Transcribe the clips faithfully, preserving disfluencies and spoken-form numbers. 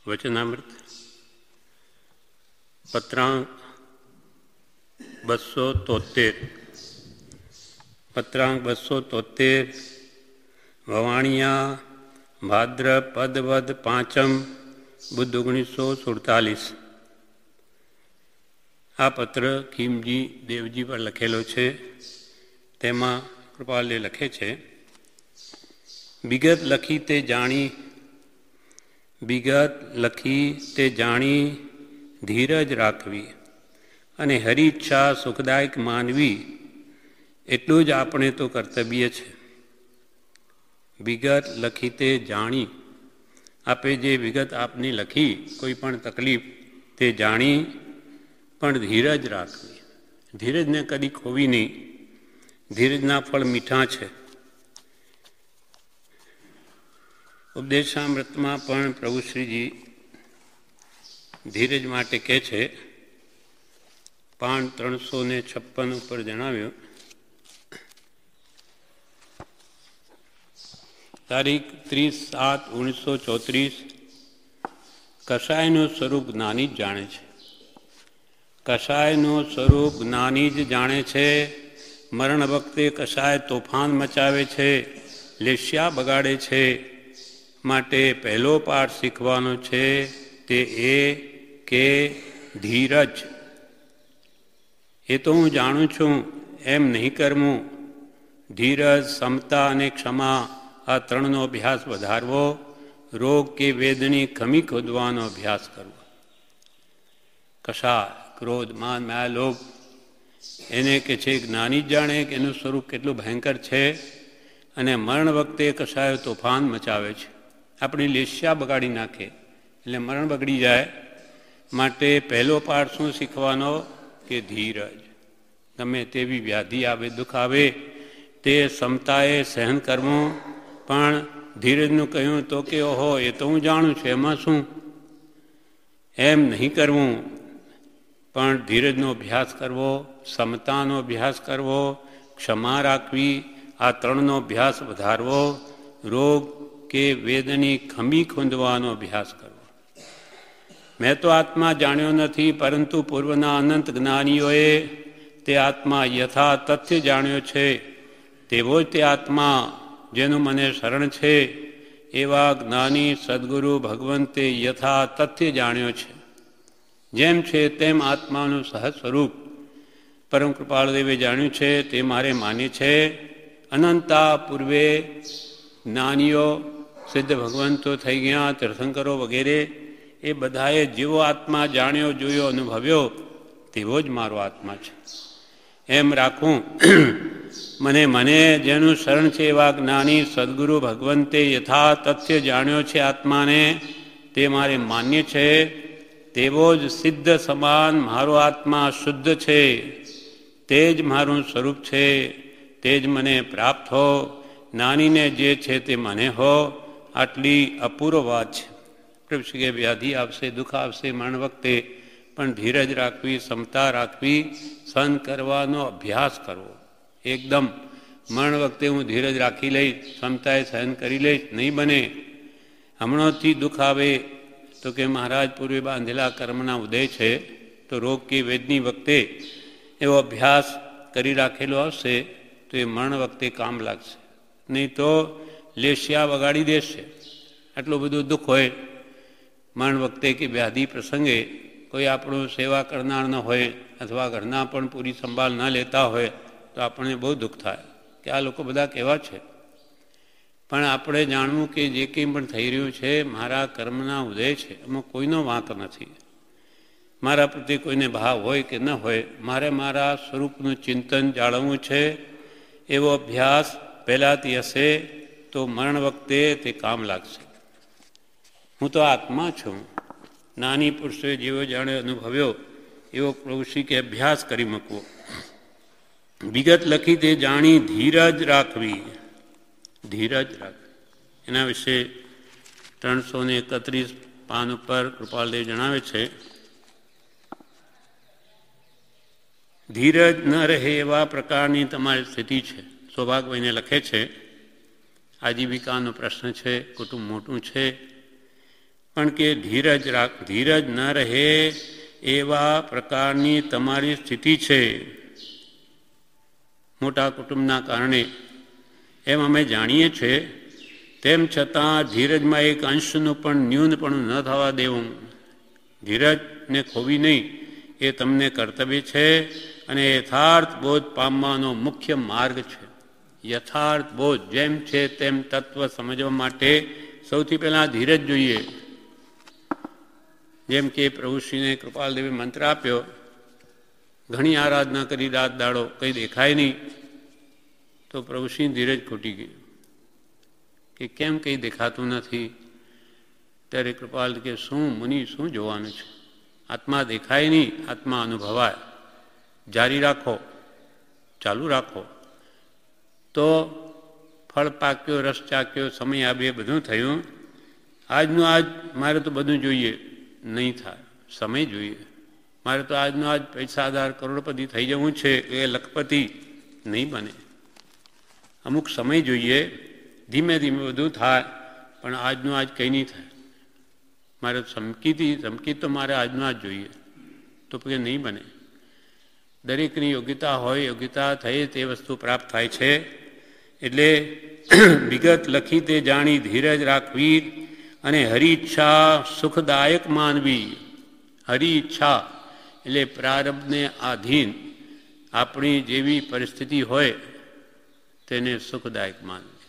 વચનામૃત પત્રાંક બસો તોતેર પત્રાંક બસો તોતેર વવાણિયા ભાદ્ર પદવદ પાંચમ બુદ્ધ ઓગણીસો સુડતાલીસ. આ પત્ર ખીમજી દેવજી પર લખેલો છે. તેમાં કૃપાલે લખે છે, વિગત લખી તે જાણી વિગત લખી તે જાણી ધીરજ રાખવી અને હરિચ્છા સુખદાયક માનવી એટલું જ આપણે તો કર્તવ્ય છે. વિગત લખી તે જાણી, આપે જે વિગત આપની લખી કોઈ પણ તકલીફ તે જાણી પણ ધીરજ રાખવી. ધીરજને કદી ખોવી નહીં. ધીરજના ફળ મીઠા છે. ઉપદેશામૃતમાં પણ પ્રભુ શ્રીજી ધીરજ માટે કહે છે. પાન ત્રણસો ને છપ્પન ઉપર જણાવ્યું, તારીખ ત્રીસ સાત ઓગણીસો ચોત્રીસ. કસાયનું સ્વરૂપ જ્ઞાની જ જાણે છે. કસાયનું સ્વરૂપ જ્ઞાની જ જાણે છે. મરણ વખતે કસાય તોફાન મચાવે છે, લેસ્યા બગાડે છે. માટે પહેલો પાઠ શીખવાનો છે તે એ કે ધીરજ. એ તો હું જાણું છું એમ નહીં કરવું. ધીરજ, સમતા અને ક્ષમા આ ત્રણનો અભ્યાસ વધારવો. રોગ કે વેદની ખમી ખોદવાનો અભ્યાસ કરવો. કશા ક્રોધ માન માયા લોભ એને કે છે જ્ઞાની જ જાણે કે એનું સ્વરૂપ કેટલું ભયંકર છે. અને મરણ વખતે કશાયો તોફાન મચાવે છે, આપણી લેસ્યા બગાડી નાખે, એટલે મરણ બગડી જાય. માટે પહેલો પાઠ શું શીખવાનો કે ધીરજ. ગમે તેવી વ્યાધિ આવે, દુઃખ આવે તે ક્ષમતાએ સહન કરવું. પણ ધીરજનું કહ્યું તો કે ઓહો એ તો હું જાણું છું એમાં શું, એમ નહીં કરવું. પણ ધીરજનો અભ્યાસ કરવો, સમતાનો અભ્યાસ કરવો, ક્ષમા રાખવી, આ ત્રણનો અભ્યાસ વધારવો. રોગ કે વેદની ખમી ખૂંદવાનો અભ્યાસ કરવો. મેં તો આત્મા જાણ્યો નથી, પરંતુ પૂર્વના અનંત જ્ઞાનીઓએ તે આત્મા યથા તથ્ય જાણ્યો છે. તેવો જ તે આત્મા જેનું મને શરણ છે, એવા જ્ઞાની સદગુરુ ભગવંતે યથા તથ્ય જાણ્યો છે. જેમ છે તેમ આત્માનું સહજ સ્વરૂપ પરમ કૃપાળદેવે જાણ્યું છે. તે મારે માન્ય છે. અનંતા પૂર્વે જ્ઞાનીઓ સિદ્ધ ભગવંતો થઈ ગયા, તીર્થંકરો વગેરે, એ બધાએ જેવો આત્મા જાણ્યો, જોયો, અનુભવ્યો તેવો જ મારો આત્મા છે એમ રાખું. મને મને જેનું શરણ છે એવા જ્ઞાની સદગુરુ ભગવંતે યથા તથ્ય જાણ્યો છે આત્માને, તે મારે માન્ય છે. તેવો જ સિદ્ધ સમાન મારો આત્મા શુદ્ધ છે. તે જ મારું સ્વરૂપ છે. તે જ મને પ્રાપ્ત હો. જ્ઞાનીને જે છે તે મને હો. આટલી અપૂર્વ વાત છે. પ્રભુ શ્રી કે વ્યાધિ આવશે, દુઃખ આવશે મરણ વખતે, પણ ધીરજ રાખવી, સમતા રાખવી, સહન કરવાનો અભ્યાસ કરવો. એકદમ મરણ વખતે હું ધીરજ રાખી લઈશ, સમતાએ સહન કરી લઈશ, નહીં બને. હમણાંથી દુઃખ આવે તો કે મહારાજ પૂર્વે બાંધેલા કર્મના ઉદય છે, તો રોગ કે વેદની વખતે એવો અભ્યાસ કરી રાખેલો હશે તો એ મરણ વખતે કામ લાગશે. નહીં તો લેસ્યા વગાડી દેશે. આટલું બધું દુઃખ હોય મરણ વખતે કે વ્યાધિ પ્રસંગે, કોઈ આપણું સેવા કરનાર ન હોય અથવા ઘરના પણ પૂરી સંભાળ ન લેતા હોય તો આપણને બહુ દુઃખ થાય કે આ લોકો બધા કેવા છે. પણ આપણે જાણવું કે જે કંઈ પણ થઈ રહ્યું છે મારા કર્મના ઉદય છે, એમાં કોઈનો વાંક નથી. મારા પ્રત્યે કોઈને ભાવ હોય કે ન હોય, મારે મારા સ્વરૂપનું ચિંતન જાળવવું છે. એવો અભ્યાસ પહેલાંથી હશે તો મરણ વખતે તે કામ લાગશે. હું તો આત્મા છું. નાની પુરુષોએ જેવો જાણે અનુભવ્યો એવો પ્રભુ શ્રી કે અભ્યાસ કરી મૂકવો. વિગત લખી તે જાણી ધીરજ રાખવી. ધીરજ રાખવી એના વિશે ત્રણસો ને એકત્રીસ પાન ઉપર કૃપાલદેવ જણાવે છે, ધીરજ ન રહે એવા પ્રકારની તમારી સ્થિતિ છે. સૌભાગભાઈને લખે છે, આજીવિકાનો પ્રશ્ન છે, કુટુંબ મોટું છે, પણ કે ધીરજ રાખ ધીરજ ન રહે એવા પ્રકારની તમારી સ્થિતિ છે મોટા કુટુંબના કારણે, એમ અમે જાણીએ છીએ. તેમ છતાં ધીરજમાં એક અંશનું પણ ન્યૂનપણું ન થવા દેવું. ધીરજને ખોવી નહીં એ તમને કર્તવ્ય છે અને યથાર્થ બોધ પામવાનો મુખ્ય માર્ગ છે. યથાર્થ બોધ જેમ છે તેમ તત્વ સમજવા માટે સૌથી પહેલાં ધીરજ જોઈએ. જેમ કે પ્રભુશ્રીને કૃપાલદેવે મંત્ર આપ્યો, ઘણી આરાધના કરી રાત દાડો કંઈ દેખાય નહીં, તો પ્રભુશ્રીની ધીરજ ખૂટી ગઈ કે કેમ કંઈ દેખાતું નથી. ત્યારે કૃપાલ કે શું મુનિ શું જોવાનું છે, આત્મા દેખાય નહીં, આત્મા અનુભવાય. જારી રાખો, ચાલુ રાખો તો ફળ પાક્યો, રસ ચાક્યો, સમય આવે, બધું થયું. આજનું આજ મારે તો બધું જોઈએ, નહીં થાય. સમય જોઈએ. મારે તો આજનો આજ પૈસાદાર કરોડપતિ થઈ જવું છે, એ લખપતિ નહીં બને. અમુક સમય જોઈએ, ધીમે ધીમે બધું થાય, પણ આજનું આજ કંઈ નહીં થાય. મારે ધમકીથી ધમકી તો મારે આજનું આજ જોઈએ, તો કે નહીં બને. દરેકની યોગ્યતા હોય, યોગ્યતા થઈ તે વસ્તુ પ્રાપ્ત થાય છે. એટલે વિગત લખી તે જાણી ધીરજ રાખવી અને હરિ ઈચ્છા સુખદાયક માનવી. હરિ ઈચ્છા એટલે પ્રારબ્ધને આધીન આપણી જેવી પરિસ્થિતિ હોય તેને સુખદાયક માનવી.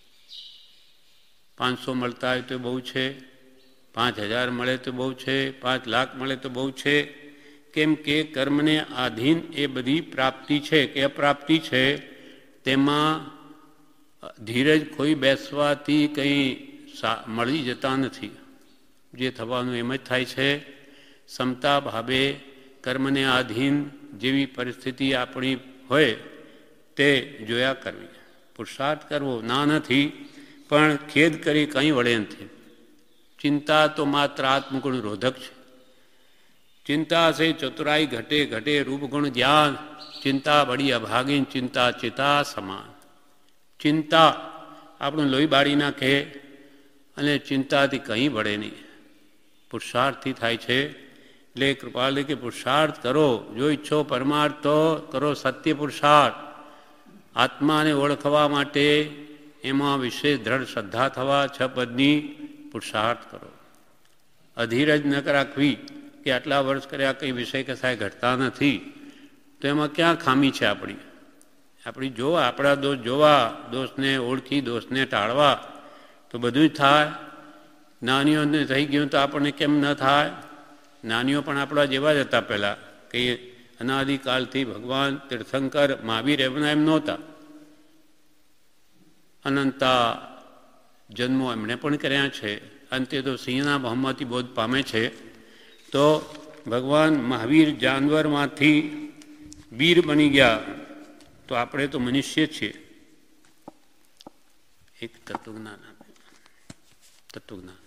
પાંચસો મળતા હોય તો બહુ છે, પાંચ હજાર મળે તો બહુ છે, પાંચ લાખ મળે તો બહુ છે. કેમ કે કર્મને આધીન એ બધી પ્રાપ્તિ છે કે અપ્રાપ્તિ છે, તેમાં ધીરજ કોઈ બેસવાથી કંઈ મળી જતા નથી. જે થવાનું એમ જ થાય છે. સમતા ભાવે કર્મને આધીન જેવી પરિસ્થિતિ આપણી હોય તે જોયા કરવી. પુરુષાર્થ કરવો ના નથી, પણ ખેદ કરી કંઈ વળે નથી. ચિંતા તો માત્ર આત્મગુણ રોધક છે. ચિંતા સે ચતુરાઈ ઘટે ઘટે રૂપગુણ જ્ઞાન, ચિંતા બડી અભાગીન ચિંતા ચિતા સમાન. ચિંતા આપણું લોહી બાળી નાખે અને ચિંતાથી કંઈ વળે નહીં. પુરુષાર્થથી થાય છે. એટલે કૃપાલે કે પુરુષાર્થ કરો, જો ઈચ્છો પરમાર્થ તો કરો સત્ય પુરુષાર્થ. આત્માને ઓળખવા માટે એમાં વિશેષ દ્રઢ શ્રદ્ધા થવા છ પદની પુરુષાર્થ કરો. અધીરજ ન રાખવી કે આટલા વર્ષ કર્યા કંઈ વિષય કસાય ઘટતા નથી, તો એમાં ક્યાં ખામી છે આપણી? આપણી જોવા, આપણા દોષ જોવા, દોષને ઓળખી દોષને ટાળવા તો બધું જ થાય. નાનીઓને થઈ ગયું તો આપણને કેમ ન થાય? નાનીઓ પણ આપણા જેવા જ હતા પહેલાં, કે અનાદિકાલથી ભગવાન તીર્થંકર મહાવીર એમના એમ નહોતા. અનંતા જન્મો એમણે પણ કર્યા છે. અંતે તો સિંહના મોહમાંથી બોધ પામે છે. તો ભગવાન મહાવીર જાનવરમાંથી વીર બની ગયા, તો આપણે તો મનુષ્ય છીએ. એક તત્વજ્ઞાન આપે, તત્વજ્ઞાન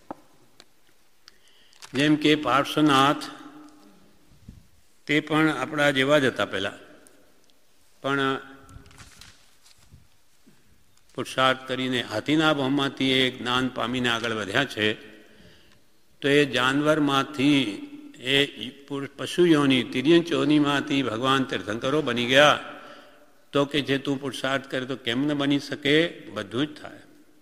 જેમ કે પાર્શ્વનાથ તે પણ આપણા જેવા જ હતા પહેલાં, પણ પુરુષાર્થ કરીને હાથીના ભોમાંથી એ જ્ઞાન પામીને આગળ વધ્યા છે. તો એ જાનવરમાંથી એ પશુઓની તિર્યંચોનીમાંથી ભગવાન તીર્થંકરો બની ગયા. તો કે જે તું પુરુષાર્થ કરે તો કેમ ન બની શકે? બધું જ થાય.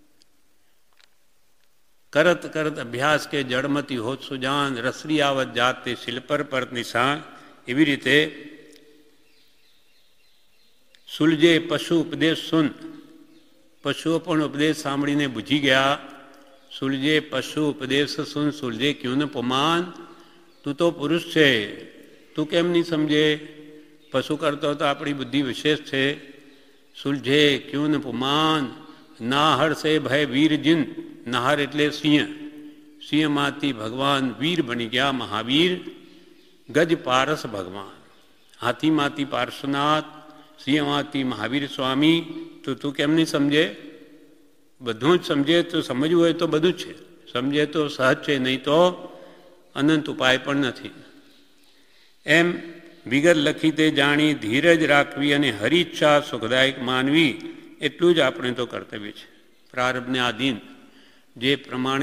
કરત કરત અભ્યાસ કે જળમતી હોત સુજાન, રસરી આવત જાતે શિલ્પર પર નિશાન. એવી રીતે સુલજે પશુ ઉપદેશ સુન, પશુઓ પણ ઉપદેશ સાંભળીને બુજી ગયા. સુલજે પશુ ઉપદેશ સુન સુલજે ક્યું ન પુમાન. તું તો પુરુષ છે, તું કેમ નહીં સમજે? પશુ કરતો તો આપણી બુદ્ધિ વિશેષ છે. સુલજે ક્યું ન પુમાન, નાહર સે ભય વીર જીન. નાહર એટલે સિંહ, સિંહમાંથી ભગવાન વીર બની ગયા, મહાવીર. ગજ પારસ ભગવાન, હાથીમાંથી પાર્શ્વનાથ, સિંહમાંથી મહાવીર સ્વામી. તો તું કેમ નહીં સમજે? બધું જ સમજે તો સમજવું હોય તો બધું જ છે, સમજે તો સહજ છે, નહીં તો અનંત ઉપાય પણ નથી. એમ વિગત લખી તે જાણી ધીરજ રાખવી અને હરિચ્છા સુખદાયક માનવી, એટલું જ આપણે તો કર્તવ્ય છે. પ્રારબ્ધને આધીન જે પ્રમાણે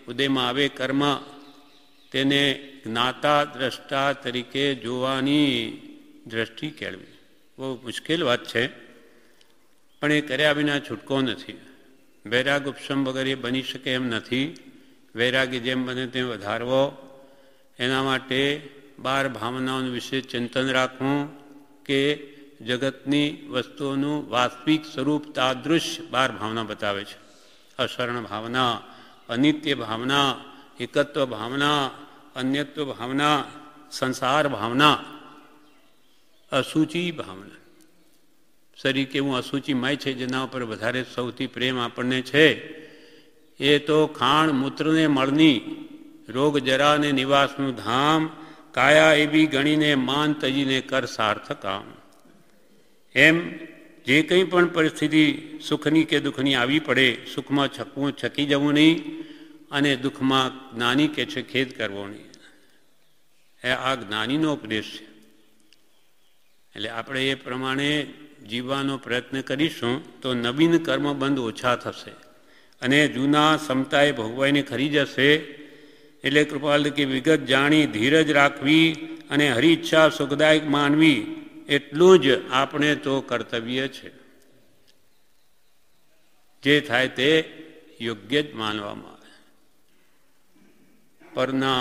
ઉદયમાં આવે કર્મ, તેને જ્ઞાતા દ્રષ્ટા તરીકે જોવાની દ્રષ્ટિ કેળવી. બહુ મુશ્કેલ વાત છે, પણ એ કર્યા વિના છૂટકો નથી. વૈરાગ ઉપશમ વગર એ બની શકે એમ નથી. વૈરાગી જેમ બને તેમ વધારવો, એના માટે બાર ભાવનાઓનું વિશે ચિંતન રાખવું કે જગતની વસ્તુઓનું વાસ્તવિક સ્વરૂપ તાદૃશ બાર ભાવના બતાવે છે. અશરણ ભાવના, અનિત્ય ભાવના, એકત્વ ભાવના, અન્યત્વ ભાવના, સંસાર ભાવના, અસુચિ ભાવના. શરીર કેવું અસુચિમય છે, જેના ઉપર વધારે સૌથી પ્રેમ આપણને છે, એ તો ખાણ મૂત્રને મળની, રોગ જરાને નિવાસનું ધામ, કાયા એવી ગણીને માન તજીને કર સાર્થક કામ. એમ જે કંઈ પણ પરિસ્થિતિ સુખની કે દુઃખની આવી પડે, સુખમાં છકવું છકી જવું નહીં, અને દુઃખમાં જ્ઞાની કે છે ખેદ કરવો નહીં. એ આ જ્ઞાનીનો ઉપદેશ છે. એટલે આપણે એ પ્રમાણે જીવવાનો પ્રયત્ન કરીશું તો નવીન કર્મબંધ ઓછા થશે અને જૂના સમતાએ ભોગવાઈને ખરી જશે. એટલે કૃપાલ કે વિગત જાણી ધીરજ રાખવી અને હરિચ્છા સુખદાયક માનવી, એટલું જ આપણે તો કર્તવ્ય છે. જે થાય તે યોગ્ય જ માનવામાં આવે. પરના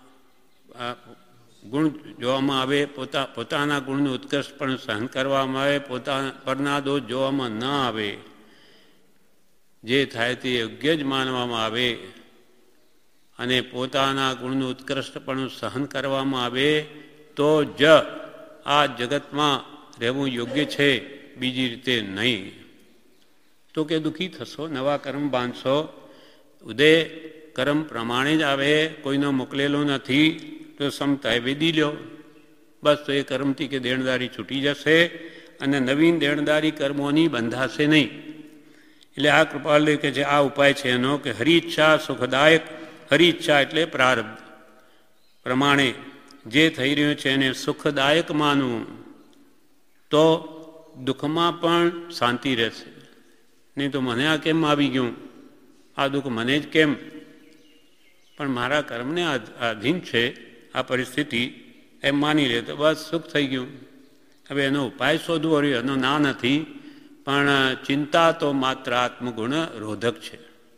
ગુણ જોવામાં આવે, પોતા પોતાના ગુણનું ઉત્કર્ષ પણ સહન કરવામાં આવે, પોતા પરના દોષ જોવામાં ન આવે. જે થાય તે યોગ્ય જ માનવામાં આવે અને પોતાના ગુણનું ઉત્કૃષ્ટપણું સહન કરવામાં આવે તો જ આ જગતમાં રહેવું યોગ્ય છે, બીજી રીતે નહીં. તો કે દુઃખી થશો, નવા કર્મ બાંધશો. ઉદય કર્મ પ્રમાણે જ આવે, કોઈનો મોકલેલો નથી, તો સમતાએ વેદી લ્યો. બસ તો એ કર્મથી કે દેણદારી છૂટી જશે અને નવીન દેણદારી કર્મોની બંધાશે નહીં. એટલે આ કૃપાલ કે છે આ ઉપાય છે એનો કે હરિચ્છા સુખદાયક, હરિચ્છા એટલે પ્રારબ્ધ પ્રમાણે જે થઈ રહ્યું છે એને સુખદાયક માનવું, તો દુઃખમાં પણ શાંતિ રહેશે. નહીં તો મને આ કેમ આવી ગયું, આ દુઃખ મને જ કેમ, પણ મારા કર્મને આધીન છે આ પરિસ્થિતિ, એમ માની લે તો બસ સુખ થઈ ગયું. હવે એનો ઉપાય શોધવો રહ્યો, એનો ના નથી, પણ ચિંતા તો માત્ર આત્મગુણ રોધક છે.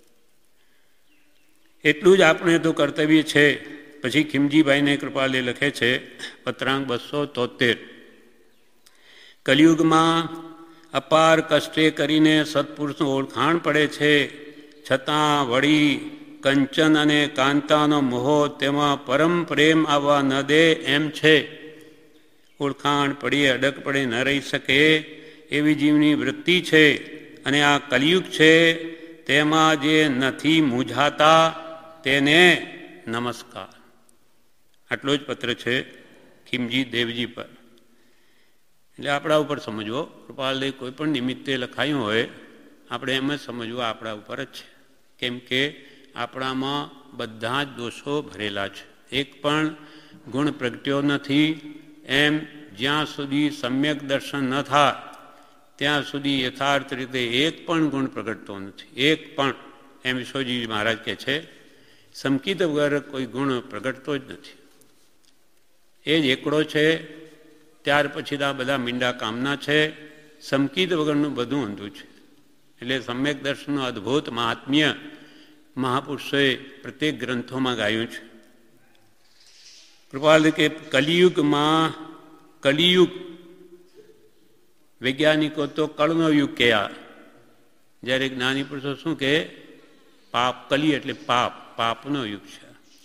એટલું જ આપણે તો કર્તવ્ય છે. પછી ખીમજીભાઈને કૃપાલે લખે છે પત્રાંક બસો તોતેર, કલિયુગમાં અપાર કષ્ટે કરીને સત્પુરુષનું ઓળખાણ પડે છે, છતાં વળી કંચન અને કાંતાનો મોહ તેમાં પરમ પ્રેમ આવવા ન દે એમ છે. ઓળખાણ પડીએ અડગ પડે ન રહી શકે એવી જીવની વૃત્તિ છે, અને આ કલિયુગ છે તેમાં જે નથી મૂંઝાતા તેને નમસ્કાર. આટલો જ પત્ર છે ખીમજી દેવજી પર. એટલે આપણા ઉપર સમજવો, કૃપાલદેવ કોઈ પણ નિમિત્તે લખાયું હોય આપણે એમ જ સમજવું આપણા ઉપર જ છે. કેમ કે આપણામાં બધા જ દોષો ભરેલા છે, એક પણ ગુણ પ્રગટ્યો નથી. એમ જ્યાં સુધી સમ્યક દર્શન ન થાય ત્યાં સુધી યથાર્થ રીતે એક પણ ગુણ પ્રગટતો નથી, એક પણ. એમ વિશ્વજી મહારાજ કહે છે સંકિત વગર કોઈ ગુણ પ્રગટતો જ નથી. એ જ એકડો છે, ત્યાર પછી આ બધા મીંડા કામના છે. સંકિત વગરનું બધું ઊંધું છે. એટલે સમ્યક દર્શનનું અદ્ભુત મહાત્મ્ય મહાપુરુષોએ પ્રત્યેક ગ્રંથોમાં ગાયું છે. કૃપાલ કે કલિયુગમાં, કલિયુગ વૈજ્ઞાનિકો તો કળનો યુગ કયા, જ્યારે જ્ઞાની પુરુષો શું કે પાપ, કલી એટલે પાપ, પાપનો યુગ છે.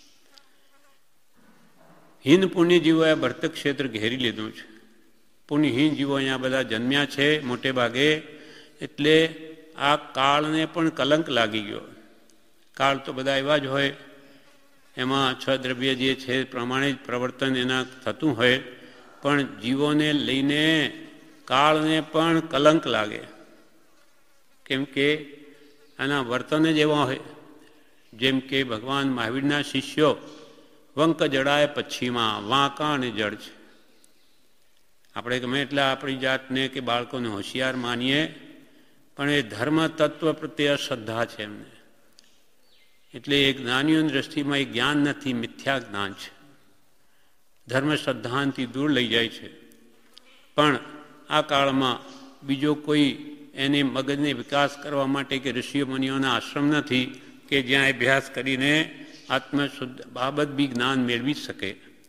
હીન પુણ્ય જીવોએ ભરત ક્ષેત્ર ઘેરી લીધું છે. પુણ્યહીન જીવો અહીંયા બધા જન્મ્યા છે મોટે ભાગે, એટલે આ કાળને પણ કલંક લાગી ગયો. કાળ તો બધા એવા જ હોય, એમાં છ દ્રવ્ય જે છે પ્રમાણે જ પ્રવર્તન એના થતું હોય, પણ જીવોને લઈને કાળને પણ કલંક લાગે. કેમ કે આના વર્તન જ એવા હોય. જેમ કે ભગવાન મહાવીરના શિષ્યો વંક જડાય પછીમાં વાંકા અને જડ છે. આપણે ગમે એટલા આપણી જાતને કે બાળકોને હોશિયાર માનીએ, પણ એ ધર્મ તત્વ પ્રત્યે અશ્રદ્ધા છે એમને. એટલે એ જ્ઞાનીઓની દ્રષ્ટિમાં એ જ્ઞાન નથી, મિથ્યા જ્ઞાન છે, ધર્મ શ્રદ્ધાંતિ દૂર લઈ જાય છે. પણ આ કાળમાં બીજો કોઈ એને મગજને વિકાસ કરવા માટે કે ઋષિઓ મુનિઓના આશ્રમ નથી કે જ્યાં અભ્યાસ કરીને આત્મશુદ્ધ બાબત બી જ્ઞાન મેળવી શકે.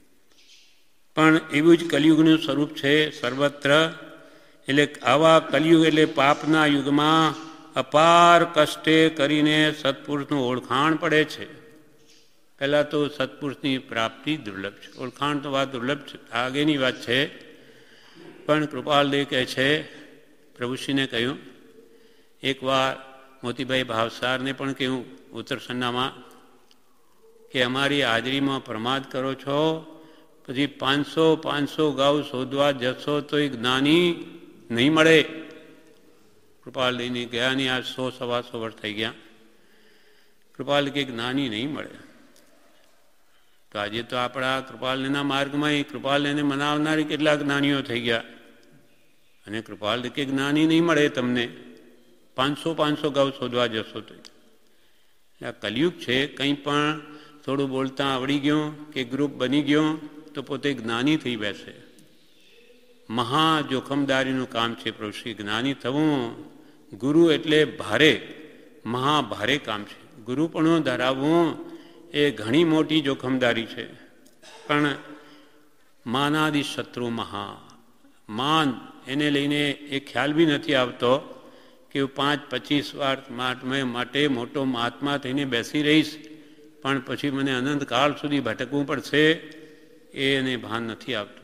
પણ એવું જ કલિયુગનું સ્વરૂપ છે સર્વત્ર. એટલે આવા કલિયુગ એટલે પાપના યુગમાં અપાર કષ્ટે કરીને સત્પુરુષનું ઓળખાણ પડે છે. પહેલાં તો સત્પુરુષની પ્રાપ્તિ દુર્લભ છે, ઓળખાણ તો વાત દુર્લભ છે, આગળની વાત છે. પણ કૃપાલદેવ કહે છે, પ્રભુશ્રીને કહ્યું, એકવાર મોતીભાઈ ભાવસારને પણ કહ્યું ઉત્તરસન્નામાં કે અમારી હાજરીમાં પ્રમાદ કરો છો, પછી પાંચસો પાંચસો ગાઉ શોધવા જશો તો એ જ્ઞાની નહીં મળે. કૃપાલદેવની ગયાની આ સો સવાસો વર્ષ થઈ ગયા. કૃપાલ કે જ્ઞાની નહીં મળે. તો આજે તો આપણા કૃપાલના માર્ગમાં એ કૃપાલને મનાવનારી કેટલા જ્ઞાનીઓ થઈ ગયા. અને કૃપાલ કે જ્ઞાની નહીં મળે તમને, પાંચસો પાંચસો ગાઉ શોધવા જશો તો. આ કલિયુગ છે. કંઈ પણ થોડું બોલતા આવડી ગયું કે ગ્રુપ બની ગયો તો પોતે જ્ઞાની થઈ બેસે. મહા જોખમદારીનું કામ છે પ્રભુશ્રી જ્ઞાની થવું. ગુરુ એટલે ભારે, મહાભારે કામ છે. ગુરુપણું ધરાવવું એ ઘણી મોટી જોખમદારી છે. પણ માનાદિ શત્રુ મહા, માન એને લઈને એ ખ્યાલ બી નથી આવતો કે હું પાંચ પચીસ વાર માટે મોટો મહાત્મા થઈને બેસી રહીશ, પણ પછી મને અનંતકાળ સુધી ભટકવું પડશે, એ એને ભાન નથી આવતું.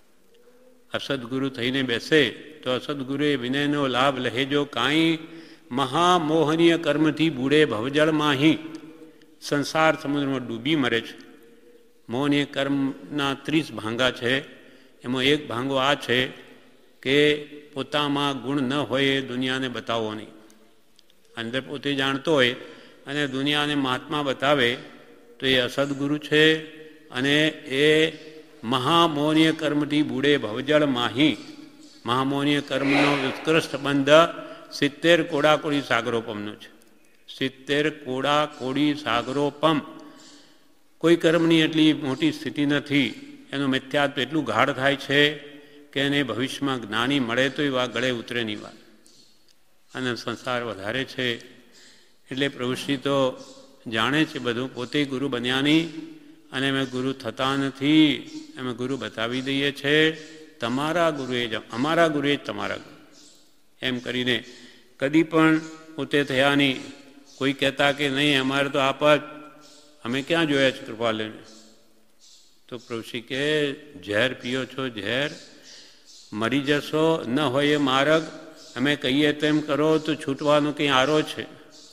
અસદગુરુ થઈને બેસે તો અસદગુરુએ વિનયનો લાભ લહેજો કાંઈ, મહામોહનીય કર્મથી બુડે ભવજળ માહી. સંસાર સમુદ્રમાં ડૂબી મરે છે. મોહનીય કર્મના ત્રીસ ભાંગા છે. એમાં એક ભાંગો આ છે કે પોતામાં ગુણ ન હોય એ દુનિયાને બતાવો નહીં. અંદર પોતે જાણતો હોય અને દુનિયાને મહાત્મા બતાવે તો એ અસદગુરુ છે. અને એ મહામોહનીય કર્મથી બુડે ભવજળ માહી. મહામોહનીય કર્મનો ઉત્કૃષ્ટ બંધ સિત્તેર કોડા કોડી સાગરોપમનો છે. સિત્તેર કોડા કોડી સાગરોપમ. કોઈ કર્મની એટલી મોટી સ્થિતિ નથી, એનું મિથ્યાત્વ એટલું ગાઢ થાય છે કે એને ભવિષ્યમાં જ્ઞાની મળે તો એ વાત ગળે ઉતરે નહીં વાત. અને સંસાર વધારે છે. એટલે પ્રભુશ્રી તો જાણે છે બધું, પોતે ગુરુ બન્યા નહીં અને અમે ગુરુ થતા નથી. અમે ગુરુ બતાવી દઈએ છે, તમારા ગુરુએ જ અમારા ગુરુએ જ તમારા ગુરુ એમ કરીને કદી પણ પોતે થયા નહીં. કોઈ કહેતા કે નહીં અમારે તો આપ જ, અમે ક્યાં જોયા છે કૃપાલને. તો પ્રભુશ્રી કે ઝેર પીઓ છો, ઝેર મરી જશો, ન હોય એ માર્ગ. અમે કહીએ તેમ કરો તો છૂટવાનો કંઈ આરો છે.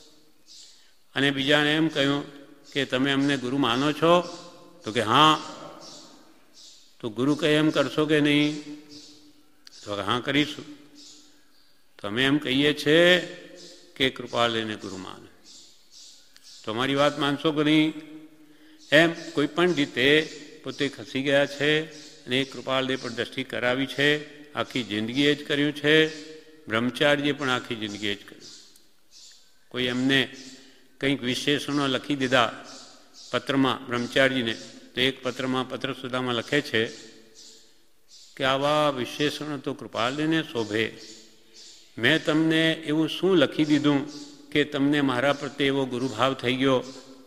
અને બીજાને એમ કહ્યું કે તમે અમને ગુરુ માનો છો? તો કે હા. તો ગુરુ કહે એમ કરશો કે નહીં? તો હા કરીશું. તો અમે એમ કહીએ છીએ કે કૃપાલને ગુરુ માનો. તમારી વાત માનશો કે નહીં? એમ કોઈ પણ રીતે પોતે ખસી ગયા છે અને એ કૃપાલદેવ પર દ્રષ્ટિ કરાવી છે. આખી જિંદગીએ જ કર્યું છે. બ્રહ્મચારીએ પણ આખી જિંદગીએ જ કર્યું. કોઈ એમને કંઈક વિશેષણો લખી દીધા પત્રમાં બ્રહ્મચારીને, તો એક પત્રમાં પત્ર સુધામાં લખે છે કે આવા વિશેષણો તો કૃપાલદેવને શોભે. મેં તમને એવું શું લખી દીધું કે તમને મારા પ્રત્યે એવો ગુરુભાવ થઈ ગયો?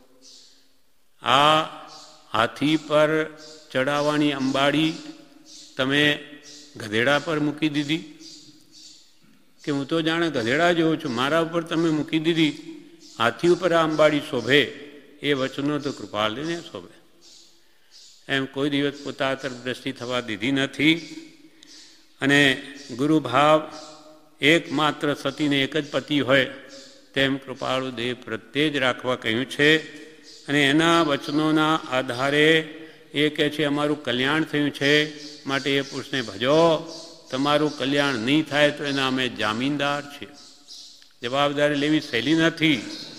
આ હાથી પર ચડાવવાની અંબાડી તમે ગધેડા પર મૂકી દીધી કે હું તો જાણે ગધેડા જેવો છું, મારા ઉપર તમે મૂકી દીધી. હાથી ઉપર આ અંબાડી શોભે એ વચનો તો કૃપાલદેવને શોભે. એમ કોઈ દિવસ પોતા તરફ દ્રષ્ટિ થવા દીધી નથી. અને ગુરુભાવ એકમાત્ર સતીને એક જ પતિ હોય તેમ કૃપાળુ દેવ પ્રત્યે જ રાખવા કહ્યું છે. અને એના વચનોના આધારે એ કહે છે અમારું કલ્યાણ થયું છે, માટે એ પુરુષને ભજો. તમારું કલ્યાણ નહીં થાય તો એના અમે જામીનદાર છીએ. જવાબદારી લેવી સહેલી નથી.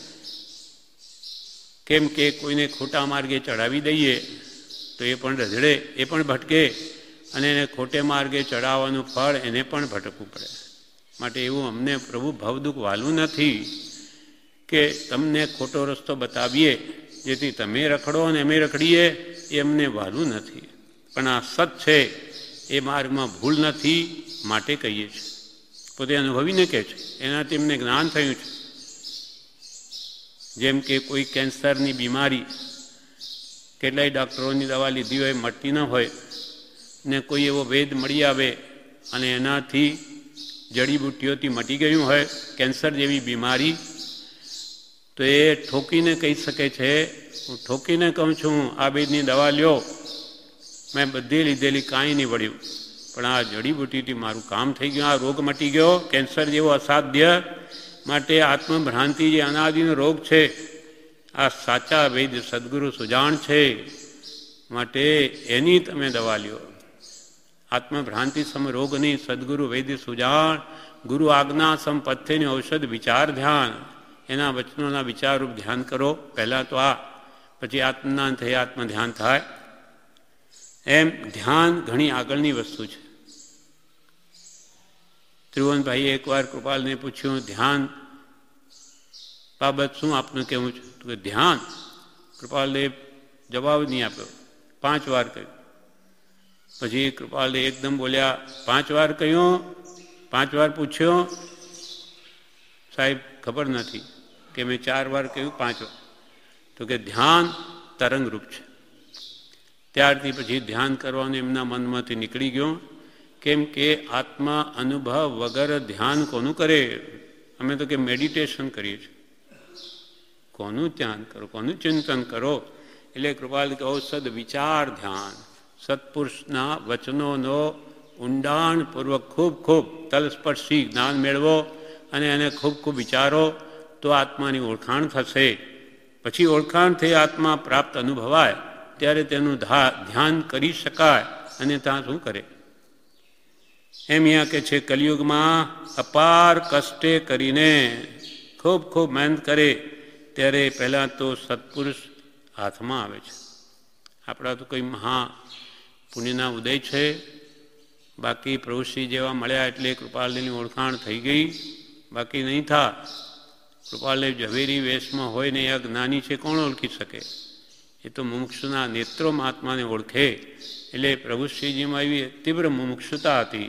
કેમ કે કોઈને ખોટા માર્ગે ચડાવી દઈએ તો એ પણ રઝળે, એ પણ ભટકે, અને એને ખોટે માર્ગે ચડાવવાનું ફળ એને પણ ભટકવું પડે. માટે એવું અમને પ્રભુ ભવદુઃખ વાલું નથી કે તમને ખોટો રસ્તો બતાવીએ જેથી તમે રખડો અને અમે રખડીએ એ અમને વહાલું નથી, પણ આ સત છે એ માર્ગમાં ભૂલ નથી માટે કહીએ છીએ. પોતે અનુભવીને કહે છે, એનાથી એમને જ્ઞાન થયું છે. જેમ કે કોઈ કેન્સરની બીમારી કેટલાય ડૉક્ટરોની દવા લીધી હોય મટતી ન હોય ને કોઈ એવો વેદ મળી આવે અને એનાથી જડીબુટ્ટીઓથી મટી ગયું હોય કેન્સર જેવી બીમારી, તો એ ઠોકીને કહી શકે છે, હું ઠોકીને કહું છું આ વેદની દવા લ્યો, મેં બધી લીધેલી કાંઈ નહીં વળ્યું, પણ આ જડીબુટ્ટીથી મારું કામ થઈ ગયું, આ રોગ મટી ગયો, કેન્સર જેવો અસાધ્ય. માટે આત્મભ્રાંતિ જે અનાદિનો રોગ છે, આ સાચા વૈદ સદગુરુ સુજાણ છે, માટે એની તમે દવા લ્યો. આત્મભ્રાંતિ સમ રોગની સદગુરુ વૈદ્ય સુજાણ, ગુરુ આજ્ઞા સમ પથ્યની ઔષધ વિચાર ધ્યાન. એના વચનોના વિચારરૂપ ધ્યાન કરો. પહેલાં તો આ, પછી આત્મજ્ઞાન થઈ આત્મ ધ્યાન થાય. એમ ધ્યાન ઘણી આગળની વસ્તુ છે. ત્રિભુવનભાઈએ એકવાર કૃપાલને પૂછ્યું, ધ્યાન બાબત શું આપનું કહેવું છે? તો કે ધ્યાન. કૃપાલે જવાબ નહીં આપ્યો, પાંચ વાર કહ્યું. પછી કૃપાલે એકદમ બોલ્યા, પાંચ વાર કહ્યું, પાંચ વાર પૂછ્યો, સાહેબ ખબર નથી કે મેં ચાર વાર કહ્યું પાંચ વાર. તો કે ધ્યાન તરંગરૂપ છે. ત્યારથી પછી ધ્યાન કરવાનું એમના મનમાંથી નીકળી ગયું. કેમ કે આત્મા અનુભવ વગર ધ્યાન કોનું કરે? અમે તો કે મેડિટેશન કરીએ છીએ. કોનું ધ્યાન કરો, કોનું ચિંતન કરો? એટલે કૃપાલ કહો સદ વિચાર ધ્યાન, સત્પુરુષના વચનોનો ઊંડાણપૂર્વક ખૂબ ખૂબ તલસ્પર્શી જ્ઞાન મેળવો અને એને ખૂબ ખૂબ વિચારો તો આત્માની ઓળખાણ થશે. પછી ઓળખાણથી આત્મા પ્રાપ્ત અનુભવાય ત્યારે તેનું ધ્યાન કરી શકાય. અને ત્યાં શું કરે? એમ અહીંયા કે છે, કલિયુગમાં અપાર કષ્ટે કરીને ખૂબ ખૂબ મહેનત કરે ત્યારે પહેલાં તો સત્પુરુષ હાથમાં આવે છે. આપણા તો કોઈ મહા પુણ્યના ઉદય છે, બાકી પ્રભુશ્રી જેવા મળ્યા એટલે કૃપાલદેવની ઓળખાણ થઈ ગઈ, બાકી નહીં થા. કૃપાલદેવ ઝવેરી વેશમાં હોય ને એ જ્ઞાની છે, કોણ ઓળખી શકે? એ તો મુમુક્ષુના નેત્રોમાં આત્માને ઓળખે. એટલે પ્રભુશ્રીજીમાં એવી તીવ્ર મુમુક્ષુતા હતી.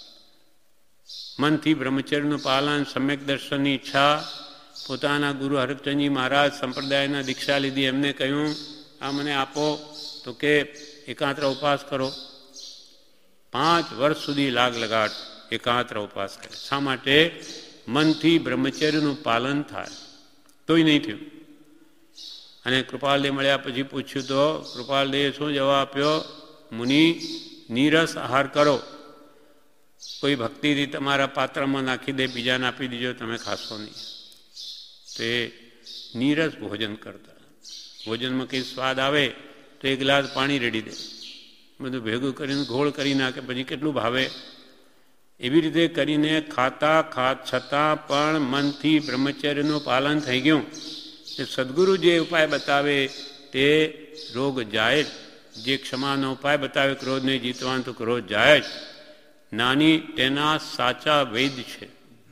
મનથી બ્રહ્મચર્યનું પાલન, સમ્યક દર્શનની ઈચ્છા. પોતાના ગુરુ હરચંદજી મહારાજ સંપ્રદાયના દીક્ષા લીધી, એમને કહ્યું આ મને આપો, તો કે એકાંત્ર ઉપવાસ કરો. પાંચ વર્ષ સુધી લાગ લગાડ એકાંત્ર ઉપવાસ કરે. શા માટે? મનથી બ્રહ્મચર્યનું પાલન થાય. તોય નહીં થયું. અને કૃપાલદેવ મળ્યા પછી પૂછ્યું તો કૃપાલદેવે શું જવાબ આપ્યો? મુનિ, નીરસ આહાર કરો. કોઈ ભક્તિથી તમારા પાત્રમાં નાખી દે, બીજાને આપી દીજો, તમે ખાશો નહીં. તે નીરસ ભોજન કરતા. ભોજનમાં કંઈ સ્વાદ આવે તો એક ગ્લાસ પાણી રેડી દે, બધું ભેગું કરીને ઘોળ કરી નાખે, પછી કેટલું ભાવે. એવી રીતે કરીને ખાતા ખાત છતાં પણ મનથી બ્રહ્મચર્યનું પાલન થઈ ગયું. એ સદગુરુ જે ઉપાય બતાવે તે રોગ જાય જ. જે ક્ષમાનો ઉપાય બતાવે ક્રોધને જીતવાનું, તો ક્રોધ જાય જ. નાની તેના સાચા વૈદ છે.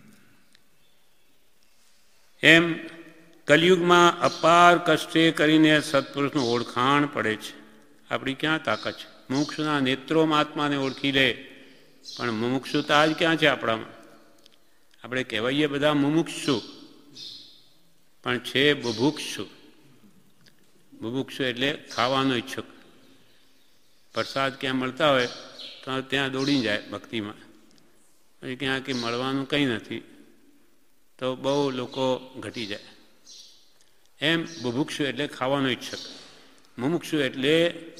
એમ કલિયુગમાં અપાર કષ્ટે કરીને સત્પુરુષનું ઓળખાણ પડે છે. આપણી ક્યાં તાકાત છે? મુમુક્ષુના નેત્રોમાં આત્માને ઓળખી લે, પણ મુમુક્ષુતા જ ક્યાં છે આપણામાં? આપણે કહેવાઈએ બધા મુમુક્ષુ, પણ છે બુભુક્ષુ. બુભુક્ષુ એટલે ખાવાનો ઈચ્છુક. પ્રસાદ ક્યાં મળતા હોય તો ત્યાં દોડી જાય ભક્તિમાં, પછી ક્યાં કે મળવાનું કંઈ નથી તો બહુ લોકો ઘટી જાય. એમ બુભુક્ષુ એટલે ખાવાનો ઈચ્છક. મુમુક્ષુ એટલે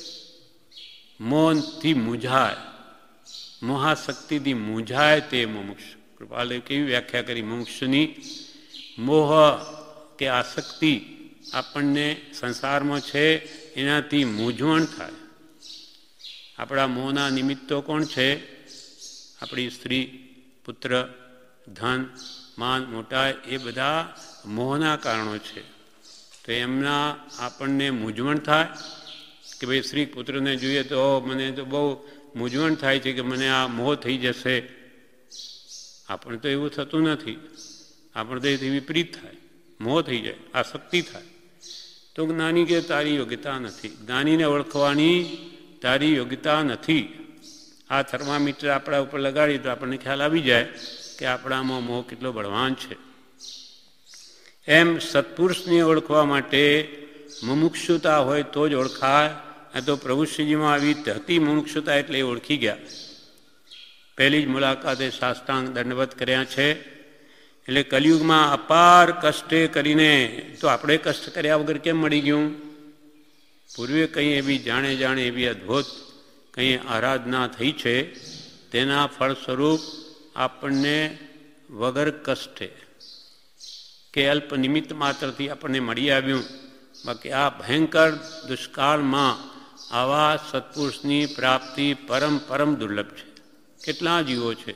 મોહથી મૂંઝાય, મોહાશક્તિથી મૂંઝાય તે મુમુક્ષુ. કૃપાલદેવ કેવી વ્યાખ્યા કરી મુમુક્ષુની? મોહ કે આસક્તિ આપણને સંસારમાં છે એનાથી મૂંઝવણ થાય. આપણા મોહના નિમિત્તો કોણ છે? આપણી સ્ત્રી, પુત્ર, ધન, માન, મોટા, એ બધા મોહના કારણો છે. તો એમના આપણને મૂંઝવણ થાય કે ભાઈ સ્ત્રી પુત્રને જોઈએ તો મને તો બહુ મૂંઝવણ થાય છે કે મને આ મોહ થઈ જશે. આપણે તો એવું થતું નથી, આપણે તો એથી વિપરીત થાય. મોહ થઈ જાય, આસક્તિ થાય. તો જ્ઞાની કે તારી યોગ્યતા નથી, જ્ઞાનીને ઓળખવાની તારી યોગ્યતા નથી. આ થર્મામીટર આપણા ઉપર લગાડીએ તો આપણને ખ્યાલ આવી જાય કે આપણામાં મોહ કેટલો બળવાન છે. એમ સત્પુરુષને ઓળખવા માટે મુમુક્ષુતા હોય તો જ ઓળખાય. આ તો પ્રભુશ્રીજીમાં આવી હતી મુમુક્ષુતા એટલે એ ઓળખી ગયા. પહેલી જ મુલાકાતે સાષ્ટાંગ દંડવત કર્યા છે. એટલે કલિયુગમાં અપાર કષ્ટે કરીને, તો આપણે કષ્ટ કર્યા વગર કેમ મળી ગયું? પૂર્વે કંઈ એવી જાણે જાણે એવી અદ્ભુત કંઈ આરાધના થઈ છે, તેના ફળ સ્વરૂપ આપણને વગર કષ્ટે કે અલ્પ નિમિત્ત માત્રથી આપણને મળી આવ્યું. બાકી આ ભયંકર દુષ્કાળમાં આવા સત્પુરુષની પ્રાપ્તિ પરમ પરમ દુર્લભ છે. કેટલા જીવો છે.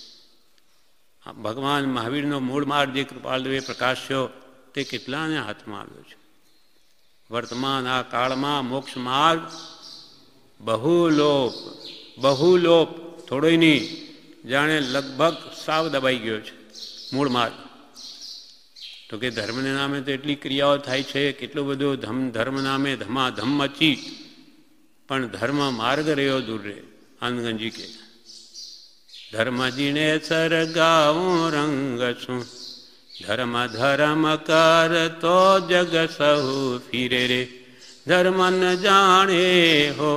ભગવાન મહાવીરનો મૂળ માર્ગ જે કૃપાલદેવે પ્રકાશ્યો તે કેટલાને હાથમાં આવ્યો છે. વર્તમાન આ કાળમાં મોક્ષ માર્ગ બહુલોપ બહુલોપ થોડોય નહીં, જાણે લગભગ સાવ દબાઈ ગયો છે મૂળ માર્ગ. તો કે ધર્મને નામે તો એટલી ક્રિયાઓ થાય છે, કેટલું બધું ધમ ધર્મ નામે ધમાધમ મચી, પણ ધર્મ માર્ગ રહ્યો દૂર રે. આનંદગંજી કે ધર્મ જીણે સરગાવું રંગ છું, ધર્મ ધર્મ કર તો જગ સહુ ફીરે રે. ધર્મ ન જાણે હો,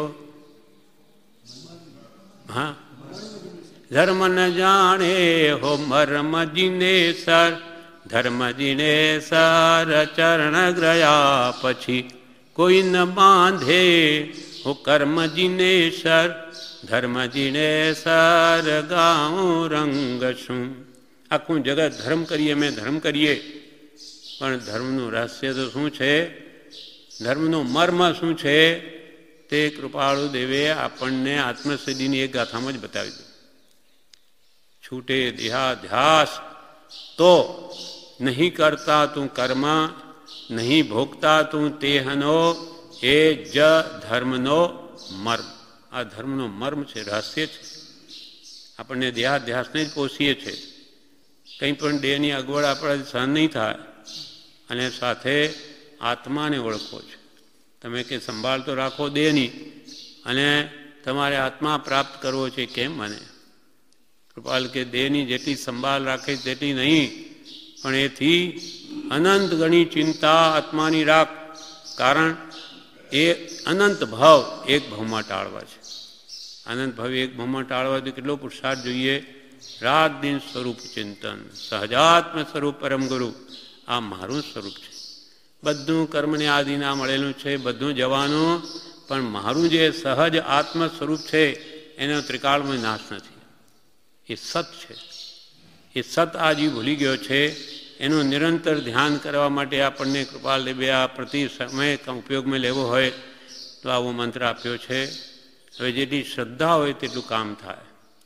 હા ધર્મ ન જાણે હો મર્મ જીને સર. ધર્મ જીને સર ચરણ ગયા પછી કોઈ ન બાંધે હો કર્મ જીને સર. ધર્મ જીને સર ગાઉં રંગ છું. આખું જગત ધર્મ કરીએ, મેં ધર્મ કરીએ, પણ ધર્મનું રહસ્ય તો શું છે? ધર્મનું મર્મ શું છે? તે કૃપાળુ દેવે આપણને આત્મસિદ્ધિની એક ગાથામાં જ બતાવી દીધું. છૂટે દેહાધ્યાસ તો નહીં કરતા તું કર્મ, નહીં ભોગતા તું તેહનો, એ જ ધર્મનો મર્મ. આ ધર્મનો મર્મ છે, રહસ્ય છે. આપણને દેહાધ્યાસને જ પોષીએ છે. કંઈ પણ દેહની અગવડ આપણાથી સહન નહીં થાય, અને સાથે આત્માને ઓળખવો છે. તમે કે સંભાળ તો રાખો દેહની, અને તમારે આત્મા પ્રાપ્ત કરવો છે. કેમ મને? કૃપાલ કે દેહની જેટલી સંભાળ રાખે તેટલી નહીં, પણ એથી અનંત ગણી ચિંતા આત્માની રાખ. કારણ એ અનંત ભાવ એક ભાવમાં ટાળવા છે. અનંત ભાવ એક ભાવમાં ટાળવા તો કેટલો પુરુષાર્થ જોઈએ? રાત દિન સ્વરૂપ ચિંતન, સહજાત્મ સ્વરૂપ પરમ ગુરુ. આ મારું સ્વરૂપ છે. બધું કર્મને આદિના મળેલું છે, બધું જવાનું, પણ મારું જે સહજ આત્મ સ્વરૂપ છે એનો ત્રિકાળમાં નાશ નથી. એ સત છે. એ સત આજી ભૂલી ગયો છે. એનું નિરંતર ધ્યાન કરવા માટે આપણને કૃપાલ દેવે આ પ્રતિ સમય ઉપયોગમાં લેવો હોય તો આવો મંત્ર આપ્યો છે. હવે જેટલી શ્રદ્ધા હોય તેટલું કામ થાય.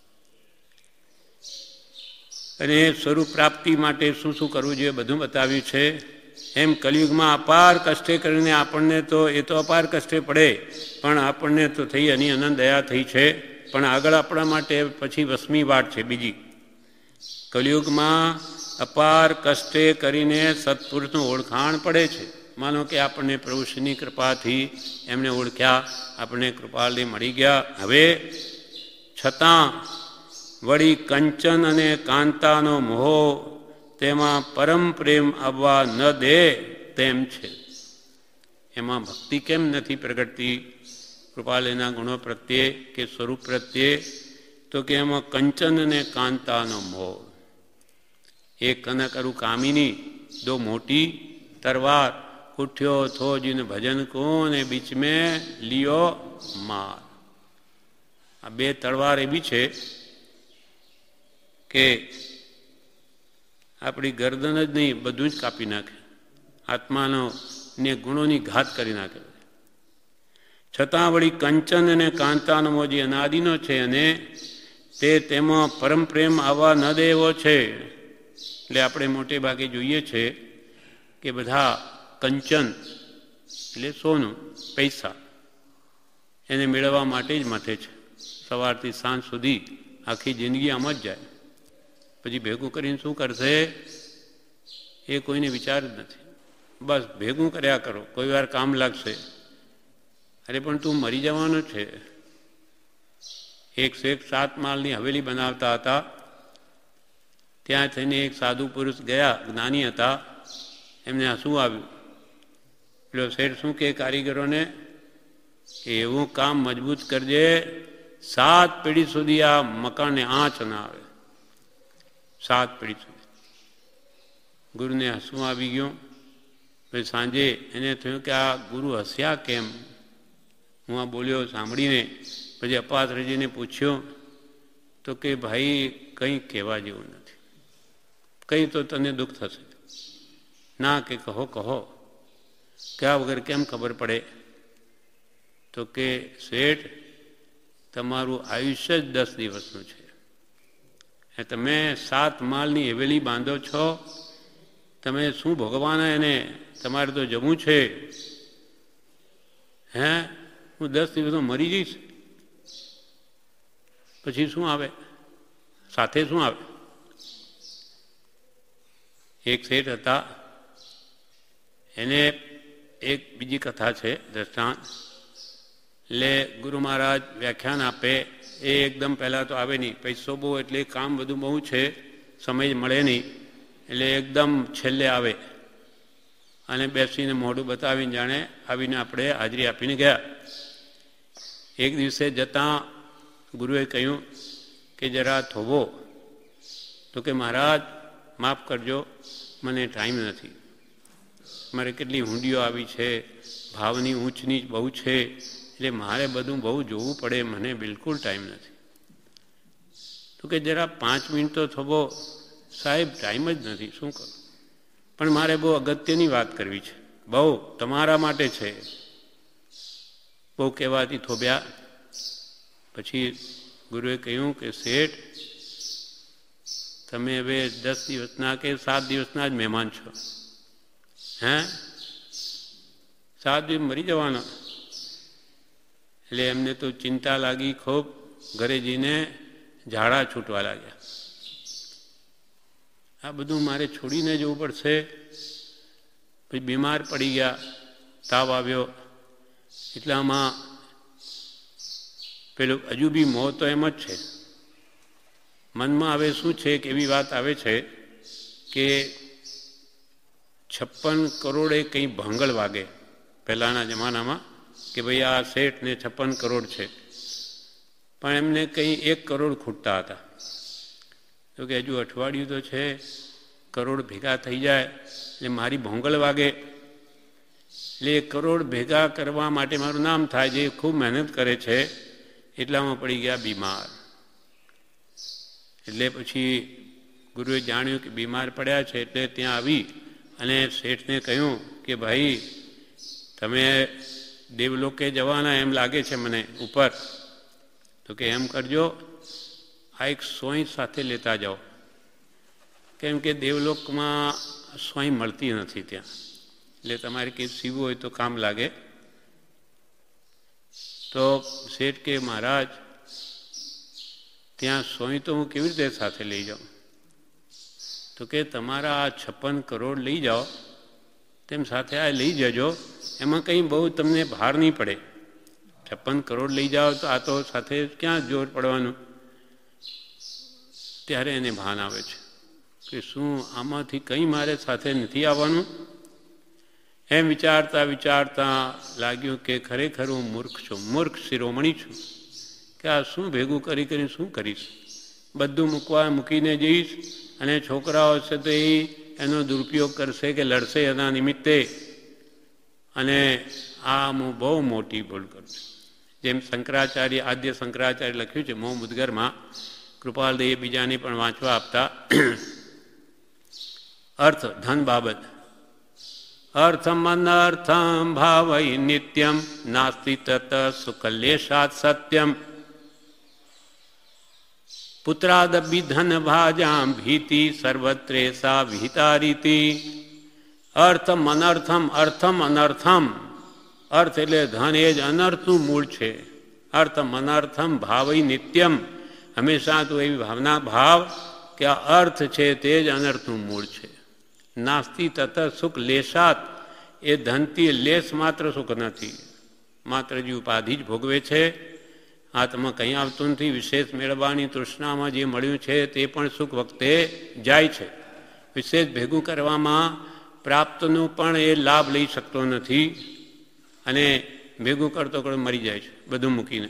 અને સ્વરૂપ પ્રાપ્તિ માટે શું શું કરવું જોઈએ બધું બતાવ્યું છે. એમ કલિયુગમાં અપાર કષ્ટે કરીને આપણને તો એ તો અપાર કષ્ટે પડે, પણ આપણને તો થઈ એની અનંત દયા થઈ છે. પણ આગળ આપણા માટે પછી વસમી વાટ છે બીજી. કલિયુગમાં અપાર કષ્ટે કરીને સત્પુરુષનું ઓળખાણ પડે છે. માનો કે આપણને પ્રભુશ્રીની કૃપાથી એમને ઓળખ્યા, આપણને કૃપાલથી મળી ગયા. હવે છતાં વળી કંચન અને કાંતાનો મોહ તેમાં પરમ પ્રેમ આવવા ન દે તેમ છે. એમાં ભક્તિ કેમ નથી પ્રગટતી કૃપાલયના ગુણો પ્રત્યે કે સ્વરૂપ પ્રત્યે? તો કે એમાં કંચન અને કાંતાનો મોહ. એક કનકરુ કામિની, દો મોટી તરવાર, ઉઠ્યો થો જીને ભજન કો ને બીચ મેં લિયો માર. આ બે તલવાર એવી છે કે આપણી ગરદન જ નહીં બધું જ કાપી નાખે, આત્માનો ને ગુણોની ઘાત કરી નાખે. છતાં વળી કંચન અને કાંતાનો મોહ જે અનાદિનો છે અને તે તેમાં પરમ પ્રેમ આવવા ન દે એવો છે. એટલે આપણે મોટે ભાગે જોઈએ છે કે બધા કંચન એટલે સોનું, પૈસા એને મેળવવા માટે જ મથે છે. સવારથી સાંજ સુધી આખી જિંદગી આમ જ જાય. પછી ભેગું કરીને શું કરશે? એ કોઈને વિચાર જ નથી. બસ ભેગું કર્યા કરો, કોઈ વાર કામ લાગશે. અરે પણ તું મરી જવાનો છે. એક સો એક સાત માળની હવેલી બનાવતા હતા. ત્યાં થઈને એક સાધુ પુરુષ ગયા, જ્ઞાની હતા. એમને હસવું આવ્યું. પેલો શેઠ શું કે કારીગરોને, એવું કામ મજબૂત કરજે, સાત પેઢી સુધી આ મકાનને આંચ ના આવે. સાત પેઢી સુધી. ગુરુને હસવું આવી ગયું. પછી સાંજે એને થયું કે આ ગુરુ હસ્યા કેમ? હું આ બોલ્યો સાંભળીને પછી અપાત્રજીને પૂછ્યો તો કે ભાઈ કંઈ કહેવા જેવું નથી, કંઈ તો તને દુઃખ થશે. ના કે કહો કહો. કયા વગર કેમ ખબર પડે? તો કે શેઠ, તમારું આયુષ્ય જ દસ દિવસનું છે. તમે સાત માળની હવેલી બાંધો છો, તમે શું ભોગવાના એને? તમારે તો જવું છે. હે, હું દસ દિવસમાં મરી જઈશ, પછી શું આવે? સાથે શું આવે? એક શેઠ હતા, એને એક બીજી કથા છે દ્રષ્ટાંત. એટલે ગુરુ મહારાજ વ્યાખ્યાન આપે, એ એકદમ પહેલાં તો આવે નહીં, પૈસો બહુ એટલે કામ બધું બહુ છે, સમય મળે નહીં, એટલે એકદમ છેલ્લે આવે અને બેસીને મોઢું બતાવીને જાણે આવીને આપણે હાજરી આપીને ગયા. એક દિવસે જતાં ગુરુએ કહ્યું કે જરા થોભો. તો કે મહારાજ માફ કરજો, મને ટાઈમ નથી. મારે કેટલી હુંડીઓ આવી છે, ભાવની ઊંચ નીચ બહુ છે, એટલે મારે બધું બહુ જોવું પડે, મને બિલકુલ ટાઈમ નથી. તો કે જરા પાંચ મિનિટ તો થોભો. સાહેબ ટાઈમ જ નથી, શું કરું? પણ મારે બહુ અગત્યની વાત કરવી છે, બહુ તમારા માટે છે. બહુ કહેવાથી થોભ્યા. પછી ગુરુએ કહ્યું કે શેઠ, તમે હવે દસ દિવસના કે સાત દિવસના જ મહેમાન છો. હે, સાત દિવસ મરી જવાના? એટલે એમને તો ચિંતા લાગી ખૂબ. ઘરે જઈને ઝાડા છૂટવા લાગ્યા. આ બધું મારે છોડીને જવું પડશે. પછી બીમાર પડી ગયા, તાવ આવ્યો. એટલામાં પેલું હજુ બી મોહ તો એમ જ છે. મનમાં હવે શું છે કે એવી વાત આવે છે કે છપ્પન કરોડે કંઈ ભાંગળ વાગે પહેલાંના જમાનામાં, કે ભાઈ આ શેઠને છપ્પન કરોડ છે, પણ એમને કંઈ એક કરોડ ખૂટતા હતા. તો કે હજુ અઠવાડિયું તો છે, કરોડ ભેગા થઈ જાય એટલે મારી ભોંગળ વાગે. એટલે એ કરોડ ભેગા કરવા માટે મારું નામ થાય, જે ખૂબ મહેનત કરે છે, એટલામાં પડી ગયા બીમાર. એટલે પછી ગુરુએ જાણ્યું કે બીમાર પડ્યા છે, એટલે ત્યાં આવી અને શેઠને કહ્યું કે ભાઈ તમે દેવલોકે જવાના એમ લાગે છે મને ઉપર. તો કે એમ કરજો, આ એક સોય સાથે લેતા જાઓ, કેમ કે દેવલોકમાં સોય મળતી નથી ત્યાં, એટલે તમારે કંઈ સીવવું હોય તો કામ લાગે. તો શેઠ કે મહારાજ ત્યાં સોય તો હું કેવી રીતે સાથે લઈ જાઉં? તો કે તમારા આ છપ્પન કરોડ લઈ જાઓ, તેમ સાથે આ લઈ જજો, એમાં કંઈ બહુ તમને ભાર નહીં પડે. છપ્પન કરોડ લઈ જાઓ તો આ તો સાથે ક્યાં જોર પડવાનું? ત્યારે એને ભાન આવે છે કે શું આમાંથી કંઈ મારે સાથે નથી આવવાનું? એમ વિચારતા વિચારતા લાગ્યું કે ખરેખર હું મૂર્ખ છું, મૂર્ખ શિરોમણી છું, કે આ શું ભેગું કરી કરીને શું કરીશ? બધું મૂકવા મૂકીને જઈશ અને છોકરાઓ છે તો એ એનો દુરુપયોગ કરશે કે લડશે એના નિમિત્તે, અને આ હું બહુ મોટી ભૂલ કરું છું. જેમ શંકરાચાર્ય, આદ્ય શંકરાચાર્ય લખ્યું છે મોહ મુદ્ગરમાં, કૃપાલદેવ બીજાને પણ વાંચવા આપતા. અર્થ ધન બાબત. અર્થમ અનર્થમ ભાવૈ નિત્યમ નાસ્તિ તત સુકલેશાત સત્યમ પુત્રાદપી ધન ભાજામ ભીતિ સર્વત્રેસા વિહિતારીતિ. અર્થમ અનર્થમ, અર્થમ અનર્થમ. અર્થ એટલે ધન, એ જ અનર્થનું મૂળ છે. અર્થમ અનર્થમ ભાવૈ નિત્યમ, હંમેશા તો એવી ભાવના ભાવ કે આ અર્થ છે તે જ અનર્થનું મૂળ છે. નાસ્તિ તત સુખ લેશાત, એ ધનથી લેશ માત્ર સુખ નથી, માત્ર જે ઉપાધિ જ ભોગવે છે. હાથમાં કંઈ આવતું નથી. વિશેષ મેળવવાની તૃષ્ણામાં જે મળ્યું છે તે પણ સુખ વખતે જાય છે. વિશેષ ભેગું કરવામાં પ્રાપ્તનું પણ એ લાભ લઈ શકતો નથી અને ભેગું કરતો કરતો મરી જાય છે બધું મૂકીને.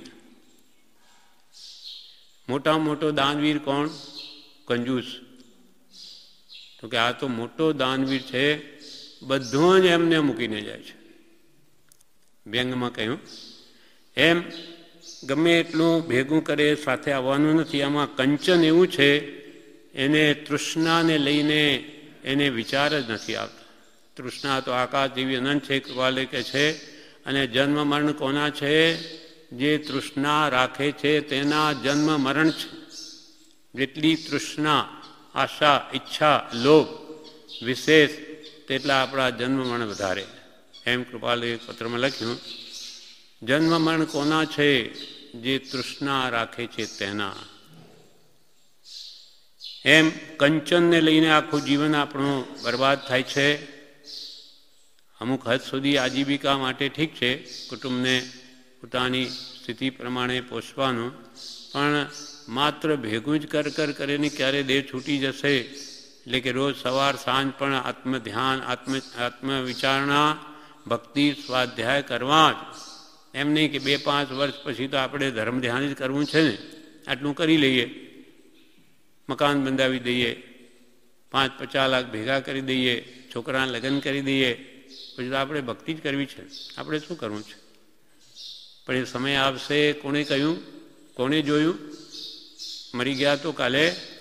મોટા મોટો દાનવીર કોણ? કંજૂસ. તો કે આ તો મોટો દાનવીર છે, બધું જ એમને મૂકીને જાય છે. વ્યંગમાં કહ્યું એમ ગમે એટલું ભેગું કરે સાથે આવવાનું નથી. આમાં કંચન એવું છે, એને તૃષ્ણાને લઈને એને વિચાર જ નથી આવતો. તૃષ્ણા તો આકાશ જેવી અનંત છે, કૃપાલે કે છે. અને જન્મ મરણ કોના છે? જે તૃષ્ણા રાખે છે તેના જન્મ મરણ છે. જેટલી તૃષ્ણા, આશા, ઈચ્છા, લોભ વિશેષ તેટલા આપણા જન્મ મરણ વધારે. એમ કૃપાલે પત્રમાં લખ્યું, જન્મ મરણ કોના છે? જે તૃષ્ણા રાખે છે તેના. એમ કંચનને લઈને આખું જીવન આપણું બરબાદ થાય છે. અમુક હદ સુધી આજીવિકા માટે ઠીક છે, કુટુંબને પોતાની સ્થિતિ પ્રમાણે પોષવાનું, પણ માત્ર ભેગું જ કર કર કરીને ક્યારે દેહ છૂટી જશે. એટલે કે રોજ સવાર સાંજ પણ આત્મ ધ્યાન, આત્મ આત્મવિચારણા, ભક્તિ, સ્વાધ્યાય કરવા જ. એમ નહીં કે બે પાંચ વર્ષ પછી તો આપણે ધર્મ ધ્યાન જ કરવું છે ને, આટલું કરી લઈએ, મકાન બંધાવી દઈએ, પાંચ પચાસ લાખ ભેગા કરી દઈએ, છોકરાને લગ્ન કરી દઈએ, પછી તો આપણે ભક્તિ જ કરવી છે. આપણે શું કરવું છે? પણ એ સમય આવશે. કોણે કહ્યું? કોણે જોયું? મરી ગયા તો કાલે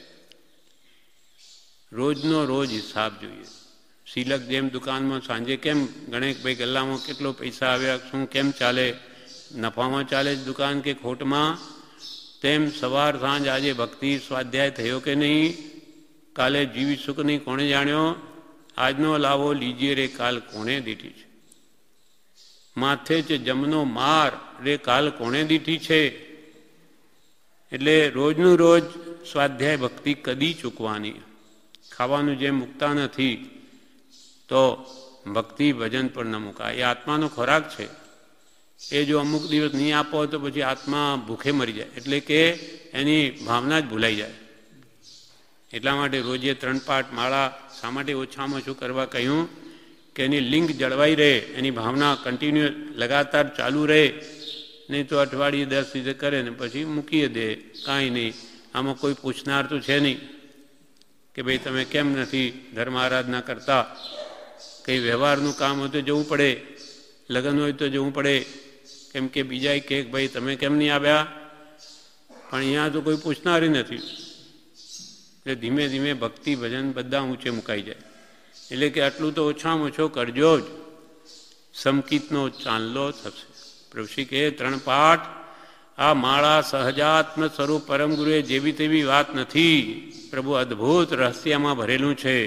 રોજનો રોજ હિસાબ જોઈએ. શિલક જેમ દુકાનમાં સાંજે કેમ ગણે ભાઈ ગલ્લામાં કેટલો પૈસા આવ્યા, શું કેમ ચાલે, નફામાં ચાલે જ દુકાન કે ખોટમાં, તેમ સવાર સાંજ આજે ભક્તિ સ્વાધ્યાય થયો કે નહીં, કાલે જીવીશું કે નહીં કોણે જાણ્યો. આજનો લાવો લીજીએ રે કાલ કોણે દીઠી છે. માથે છે જમનો માર રે કાલ કોણે દીઠી છે. એટલે રોજનું રોજ સ્વાધ્યાય ભક્તિ કદી ચૂકવાની. ખાવાનું જેમ મૂકતા નથી તો ભક્તિ ભજન પણ ન મુકાય. એ આત્માનો ખોરાક છે. એ જો અમુક દિવસ નહીં આપો તો પછી આત્મા ભૂખે મરી જાય, એટલે કે એની ભાવના જ ભૂલાઈ જાય. એટલા માટે રોજે ત્રણ પાઠ માળા શા માટે ઓછામાં ઓછું કરવા કહ્યું? કે એની લિંક જળવાઈ રહે, એની ભાવના કન્ટિન્યુ લગાતાર ચાલુ રહે. નહીં તો અઠવાડિયે દસ રીતે કરે ને પછી મૂકીએ દે, કાંઈ નહીં. આમાં કોઈ પૂછનાર તો છે નહીં કે ભાઈ તમે કેમ નથી ધર્મ આરાધના કરતા. કંઈ વ્યવહારનું કામ હોય તો જવું પડે, લગ્ન હોય તો જવું પડે, કેમ કે બીજા કહે ભાઈ તમે કેમ નહીં આવ્યા. પણ અહીંયા તો કોઈ પૂછનારી નથી. એટલે ધીમે ધીમે ભક્તિ ભજન બધા ઊંચે મુકાઈ જાય. એટલે કે આટલું તો ઓછામાં ઓછો કરજો જ, સમકિતનો ચાંદલો થશે. પ્રભુશ્રી કહે ત્રણ પાઠ, આ માળા સહજાત્મ સ્વરૂપ પરમ ગુરુએ જેવી તેવી વાત નથી. પ્રભુ અદ્ભુત રહસ્યમાં ભરેલું છે.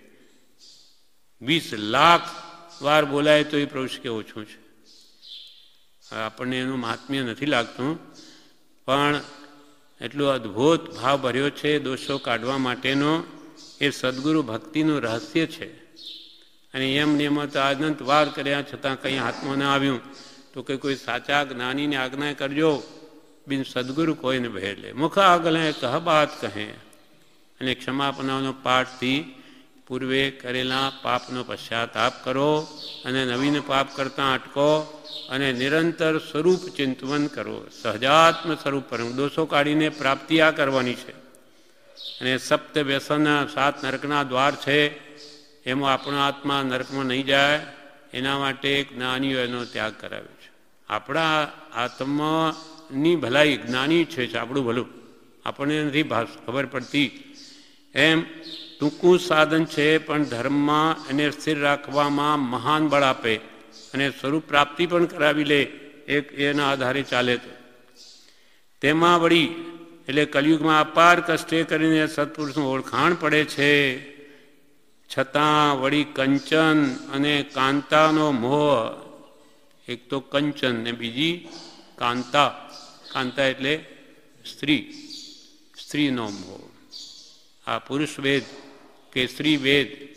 વીસ લાખ વાર બોલાય તો એ પ્રભુશ્રી કે ઓછું છે. આપણને એનું મહાત્મ્ય નથી લાગતું, પણ એટલો અદ્ભુત ભાવ ભર્યો છે દોષો કાઢવા માટેનો. એ સદગુરુ ભક્તિનું રહસ્ય છે. અને એમ નિયમત અનંત વાર કર્યા છતાં કંઈ હાથમાં ન આવ્યું તો કે કોઈ સાચા જ્ઞાનીને આજ્ઞા કરજો, બિન સદગુરુ કોઈને ભેર લે. મુખ આગલે કહ બાત કહે. અને ક્ષમાપનાનો પાઠથી પૂર્વે કરેલા પાપનો પશ્ચાતાપ કરો અને નવીન પાપ કરતાં અટકો અને નિરંતર સ્વરૂપ ચિંતવન કરો. સહજાત્મ સ્વરૂપ પર દોષો કાઢીને પ્રાપ્તિ આ કરવાની છે. અને સપ્ત વ્યસનના સાત નરકના દ્વાર છે, એમાં આપણો આત્મા નરકમાં નહીં જાય એના માટે જ્ઞાનીઓ એનો ત્યાગ કરાવ્યો છે. આપણા આત્માની ભલાઈ જ્ઞાની છે, આપણું ભલું આપણને નથી ખબર પડતી. એમ ટૂંકું સાધન છે, પણ ધર્મમાં એને સ્થિર રાખવામાં મહાન બળ આપે અને સ્વરૂપ પ્રાપ્તિ પણ કરાવી લે. એક એના આધારે ચાલે તો તેમાં વળી એટલે કલિયુગમાં અપાર કષ્ટે કરીને સત્પુરુષનું ઓળખાણ પડે છે. છતાં વળી કંચન અને કાંતાનો મોહ, એક તો કંચન ને બીજી કાંતા. કાંતા એટલે સ્ત્રી, સ્ત્રીનો મોહ. આ પુરુષ વેદ કે સ્ત્રી વેદ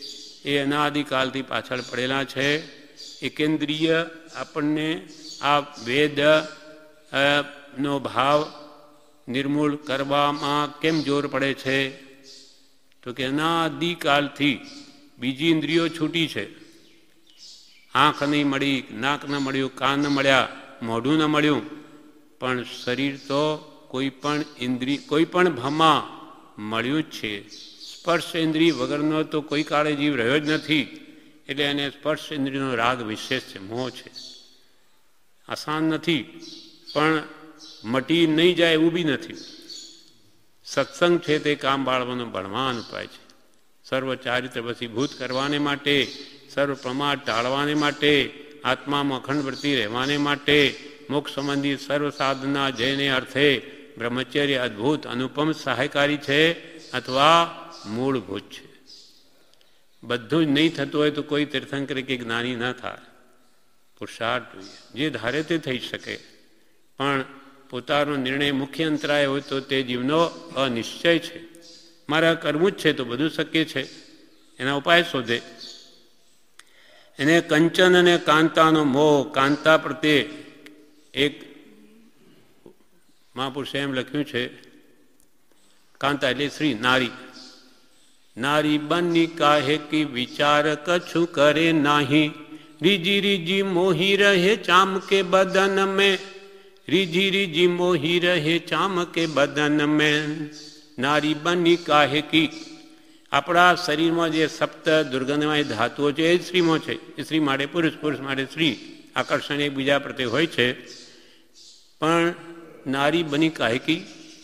એ અનાદિકાલથી પાછળ પડેલા છે. એકેન્દ્રિય આપણને આ વેદ નો ભાવ નિર્મૂળ કરવામાં કેમ જોર પડે છે? તો કે અનાદિકાલથી બીજી ઇન્દ્રિયો છૂટી છે. આંખ નહીં મળી, નાક ન મળ્યું, કાન ન મળ્યા, મોઢું ન મળ્યું, પણ શરીર તો કોઈ પણ ઇન્દ્રિય કોઈ પણ ભામાં મળ્યું જ છે. સ્પર્શ ઇન્દ્રિય વગરનો તો કોઈ કાળે જીવ રહ્યો જ નથી. એટલે એને સ્પર્શ ઇન્દ્રિયનો રાગ વિશેષ છે, મોહ છે. આસાન નથી, પણ મટી નહીં જાય એવું બી નથી. સત્સંગ છે તે કામ બાળવાનો બળવાન ઉપાય છે. સર્વ ચારિત્ર વસીભૂત કરવાને માટે, સર્વ પ્રમાદ ટાળવાને માટે, આત્મામાં અખંડ વૃત્તિ રહેવાને માટે, મોક્ષ સંબંધી સર્વ સાધના જયને અર્થે બ્રહ્મચર્ય અદ્ભુત અનુપમ સહાયકારી છે અથવા મૂળભૂત છે. બધું જ નહીં થતું હોય તો કોઈ તીર્થંકર કે જ્ઞાની ન થાય. પુરુષાર્થ જોઈએ, જે ધારે તે થઈ શકે, પણ પોતાનો નિર્ણય મુખ્ય અંતરાય હોય તો તે જીવનો અનિશ્ચય છે. મારે કરવું જ છે તો બધું શક્ય છે. એના ઉપાય શોધે. એને કંચન અને કાંતાનો મોહ, કાંતા પ્રત્યે એક મહાપુરુષે એમ લખ્યું છે, કાંતા એટલે સ્ત્રી, નારી. નારી બની કાહે કી વિચાર કછું કરે નાહી, રીજી રીજી મોહી રહે ચામ કે બદન મેં, રીજી રીજી મોહી રહે ચામ કે બદન મેં. નારી બની કાહે કી, આપણા શરીરમાં જે સપ્ત દુર્ગંધમય ધાતુઓ છે એ સ્ત્રીમાં છે. સ્ત્રી માટે પુરુષ, પુરુષ માટે સ્ત્રી. આકર્ષણ એકબીજા પ્રત્યે હોય છે. પણ નારી બની કાહે કી,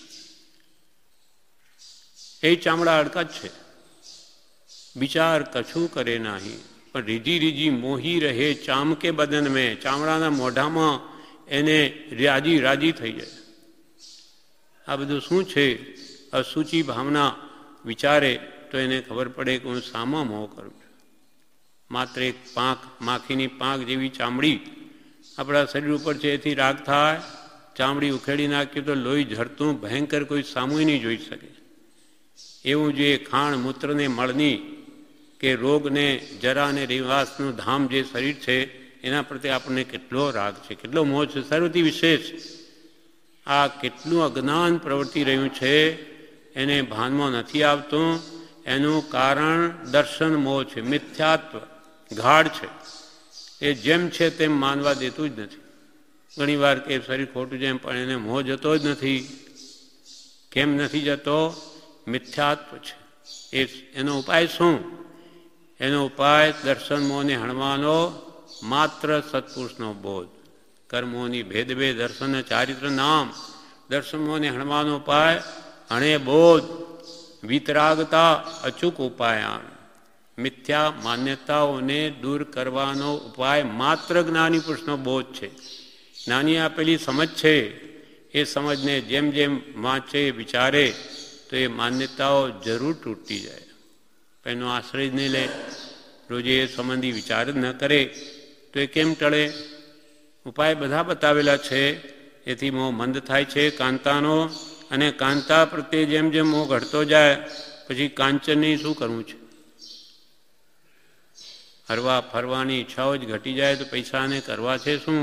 એ ચામડા અડકા જ છે. વિચાર કછું કરે નાહી, પણ રીજી રીજી મોહી રહે ચામ કે બદન મેં, ચામડાના મોઢામાં એને રાજી રાજી થઈ જાય. આ બધું શું છે? અસૂચિ ભાવના વિચારે તો એને ખબર પડે કે હું સામા મોહ કરું છું. માત્ર એક પાંખ, માખીની પાંખ જેવી ચામડી આપણા શરીર ઉપર છે, એથી રાગ થાય. ચામડી ઉખેડી નાખ્યું તો લોહી ઝરતું ભયંકર કોઈ સામું નહીં જોઈ શકે. એવું જે ખાણ મૂત્રને મળની કે રોગને જરા અને નિવાસનું ધામ જે શરીર છે એના પ્રત્યે આપણને કેટલો રાગ છે, કેટલો મોહ છે, સર્વથી વિશેષ. આ કેટલું અજ્ઞાન પ્રવર્તી રહ્યું છે એને ભાનમાં નથી આવતું. એનું કારણ દર્શન મોહ છે, મિથ્યાત્વ ગાઢ છે. એ જેમ છે તેમ માનવા દેતું જ નથી. ઘણી વાર કે શરીર ખોટું છે પણ એને મોહ જતો જ નથી. કેમ નથી જતો? મિથ્યાત્વ છે. એ એનો ઉપાય શું? એનો ઉપાય દર્શન મોહને હણવાનો માત્ર સત્પુરુષનો બોધ. કર્મોની ભેદભે દર્શન ચારિત્ર નામ. દર્શન મોહને હણવાનો ઉપાય હણે બોધ. વિતરાગતા અચૂક ઉપાયાન. મિથ્યા માન્યતાઓને દૂર કરવાનો ઉપાય માત્ર જ્ઞાની પુરુષનો બોધ છે. જ્ઞાની આપેલી સમજ છે એ સમજને જેમ જેમ વાંચે વિચારે તો એ માન્યતાઓ જરૂર તૂટતી જાય. એનો આશ્રય જ નહીં લે, રોજે એ સંબંધી વિચાર જ ન કરે તો એ કેમ ટળે? ઉપાય બધા બતાવેલા છે. એથી મોહ મંદ થાય છે કાંતાનો. અને કાંતા પ્રત્યે જેમ જેમ મોહ ઘટતો જાય પછી કાંચનની શું કરવું છે? હરવા ફરવાની ઈચ્છાઓ જ ઘટી જાય તો પૈસાને કરવા છે શું?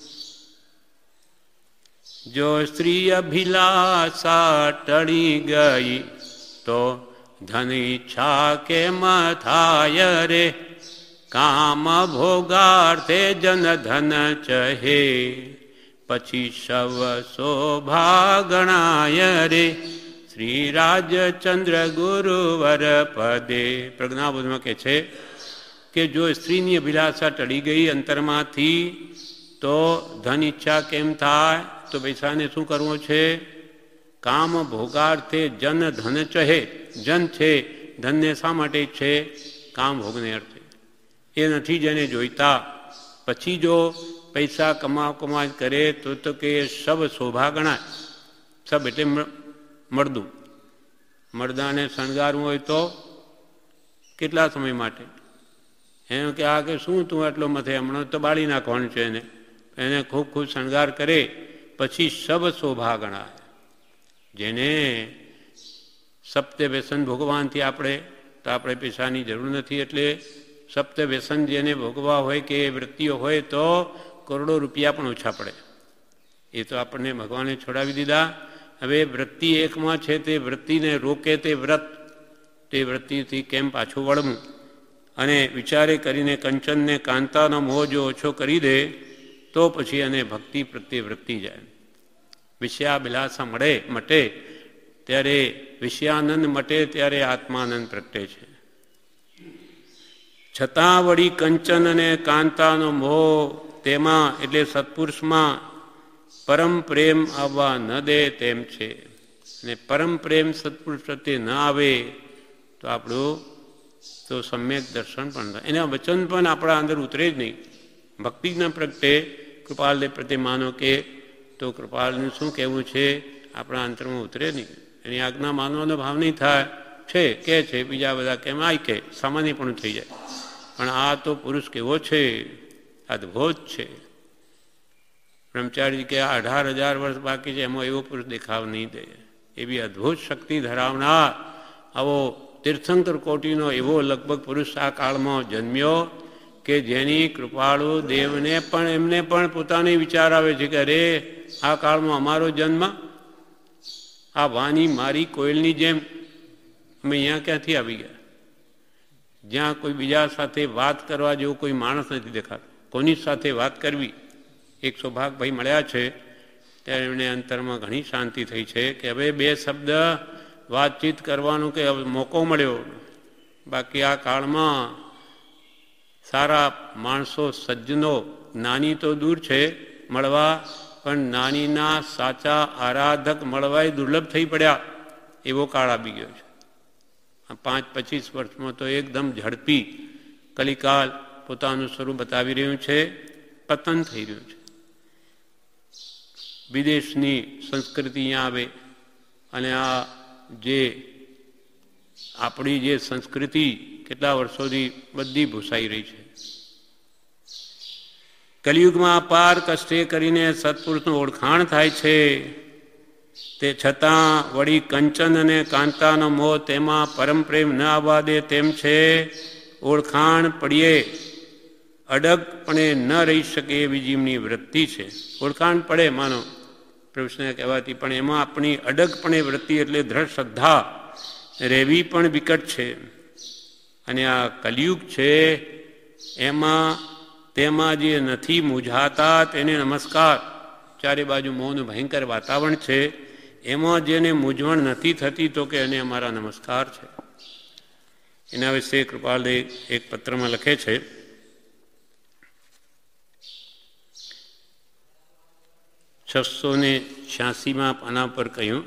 જો સ્ત્રી અભિલાષા ટળી ગઈ તો ધન ઈચ્છા કેમ થાય રે? કામ ભોગાર્થે જન ધન ચહે પછી શવ શોભા ગણાય રે. શ્રી રાજચંદ્ર ગુરુવર પદે પ્રજ્ઞાબોધમાં કે છે કે જો સ્ત્રીની અભિલાષા ટળી ગઈ અંતરમાંથી તો ધન ઈચ્છા કેમ થાય? તો પૈસાને શું કરવો છે? કામ ભોગાર્થે જન ધન ચહે. જન છે ધનને શા માટે છે? કામ ભોગને અર્થે. એ નથી જેને જોઈતા. પછી જો પૈસા કમાવ કમાજ કરે તો તો કે સબ શોભા ગણાય. સબ એટલે મળદું. મળદાને શણગારવું હોય તો કેટલા સમય માટે? એમ કે આ કે શું તું આટલો મથે, હમણાં તો બાળી નાખવાનું છે એને. એને ખૂબ ખૂબ શણગાર કરે પછી સબ શોભા ગણાય. જેને સપ્તે વ્યસન ભોગવાનથી આપણે તો આપણે પૈસાની જરૂર નથી. એટલે સપ્ત વ્યસન જેને ભોગવા હોય કે વૃત્તિઓ હોય તો કરોડો રૂપિયા પણ ઓછા પડે. એ તો આપણને ભગવાને છોડાવી દીધા. હવે વૃત્તિ એકમાં છે તે વૃત્તિને રોકે તે વ્રત, તે વૃત્તિથી કેમ પાછું વળવું અને વિચારે કરીને કંચનને કાંતાનો મોહ જો ઓછો કરી દે તો પછી એને ભક્તિ પ્રત્યે વૃત્તિ જાય. વિષયાભિલાષા મળે મટે ત્યારે વિષયાનંદ મટે ત્યારે આત્માનંદ પ્રગટે છે. છતાં વળી કંચન અને કાંતાનો મોહ તેમાં એટલે સત્પુરુષમાં પરમ પ્રેમ આવવા ન દે તેમ છે. અને પરમ પ્રેમ સત્પુરુષ પ્રત્યે ન આવે તો આપણું તો સમ્યક દર્શન પણ થાય. એના વચન પણ આપણા અંદર ઉતરે જ નહીં. ભક્તિ જ ન પ્રગટે. કૃપાલદેવ પ્રત્યે માનો કે તો કૃપાલનું શું કહેવું છે આપણા અંતરમાં ઉતરે નહીં. એની આજ્ઞા માનવાનો ભાવ નહીં થાય. છે કે છે બીજા બધા કેમ આય કે સામાન્ય પણ થઈ જાય. પણ આ તો પુરુષ કેવો છે, અદ્ભુત છે. બ્રહ્મચારી કે અઢાર હજાર વર્ષ બાકી છે એમાં એવો પુરુષ દેખાવ નહીં દે. એવી અદ્ભુત શક્તિ ધરાવનાર આવો તીર્થંકર કોટીનો એવો લગભગ પુરુષ આ કાળમાં જન્મ્યો કે જેની કૃપાળુ દેવને પણ એમને પણ પોતાને વિચાર આવે છે કે અરે આ કાળમાં અમારો જન્મ આ વાની મારી કોયલની જેમ અમે અહીંયા ક્યાંથી આવી ગયા, જ્યાં કોઈ બીજા સાથે વાત કરવા જેવું કોઈ માણસ નથી દેખાતો. કોની સાથે વાત કરવી. એક સૌભાગભાઈ મળ્યા છે ત્યારે એમને અંતરમાં ઘણી શાંતિ થઈ છે કે હવે બે શબ્દ વાતચીત કરવાનું કે મોકો મળ્યો. બાકી આ કાળમાં સારા માણસો સજ્જનો નાની તો દૂર છે મળવા, પણ નાનીના સાચા આરાધક મળવાય દુર્લભ થઈ પડ્યા એવો કાળ આવી ગયો છે. પાંચ પચીસ વર્ષમાં તો એકદમ ઝડપી કલિકાલ પોતાનું સ્વરૂપ બતાવી રહ્યું છે, પતન થઈ રહ્યું છે. વિદેશની સંસ્કૃતિ અહીંયા આવે અને આ જે આપણી જે સંસ્કૃતિ કેટલા વર્ષોથી બધી ભૂસાઈ રહી છે. કલિયુગમાં અપાર કષ્ટે કરીને સત્પુરુષનું ઓળખાણ થાય છે. તે છતાં વળી કંચન અને કાંતાનો મોહ તેમાં પરમ પ્રેમ ન આવવા દે તેમ છે. ઓળખાણ પડીએ અડગપણે ન રહી શકે એવી જીવની વૃત્તિ છે. ઓળખાણ પડે માનો પ્રભુને કહેવાતી, પણ એમાં આપણી અડગપણે વૃત્તિ એટલે દ્રઢ શ્રદ્ધા રહેવી પણ વિકટ છે. અને આ કલિયુગ છે એમાં તેમાં જે નથી મૂંઝાતા તેને નમસ્કાર. ચારે બાજુ મોહનું ભયંકર વાતાવરણ છે, એમાં જેને મૂંઝવણ નથી થતી તો કે એને અમારા નમસ્કાર છે. એના વિશે કૃપાલદેવ એક પત્રમાં લખે છે, છસો ને છ્યાસીમાં પાના પર કહ્યું,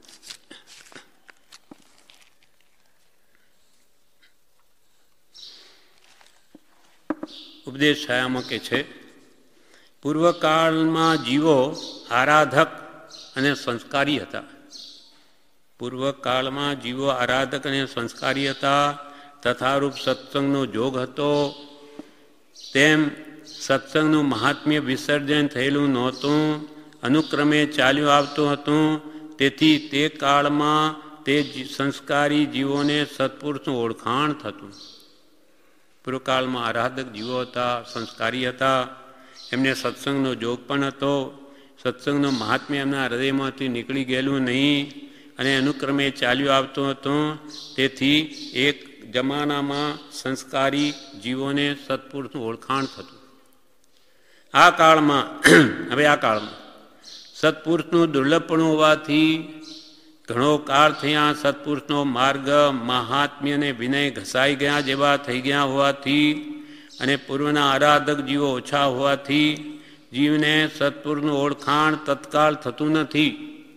ઉપદેશ છાયામાં કે છે, પૂર્વકાળમાં જીવો આરાધક અને સંસ્કારી હતા. પૂર્વકાળમાં જીવો આરાધક અને સંસ્કારી હતા. તથારૂપ સત્સંગનો જોગ હતો. તેમ સત્સંગનું મહાત્મ્ય વિસર્જન થયેલું નહોતું, અનુક્રમે ચાલ્યું આવતું હતું. તેથી તે કાળમાં તે સંસ્કારી જીવોને સત્પુરુષનું ઓળખાણ થતું. પૂર્વકાળમાં આરાધક જીવો હતા, સંસ્કારી હતા, એમને સત્સંગનો જોગ પણ હતો. સત્સંગનો મહાત્મ્ય એમના હૃદયમાંથી નીકળી ગયેલું નહીં અને અનુક્રમે ચાલ્યું આવતું હતું. તેથી એક જમાનામાં સંસ્કારી જીવોને સત્પુરુષનું ઓળખાણ થતું. આ કાળમાં હવે આ કાળમાં સત્પુરુષનું દુર્લભપણું હોવાથી ઘણો કાળ થયા સત્પુરુષનો માર્ગ મહાત્મ્ય અને વિનય ઘસાઈ ગયા જેવા થઈ ગયા હોવાથી અને પૂર્વના આરાધક જીવો ઓછા હોવાથી જીવને સત્પુરુષનું ઓળખાણ તત્કાળ થતું નથી.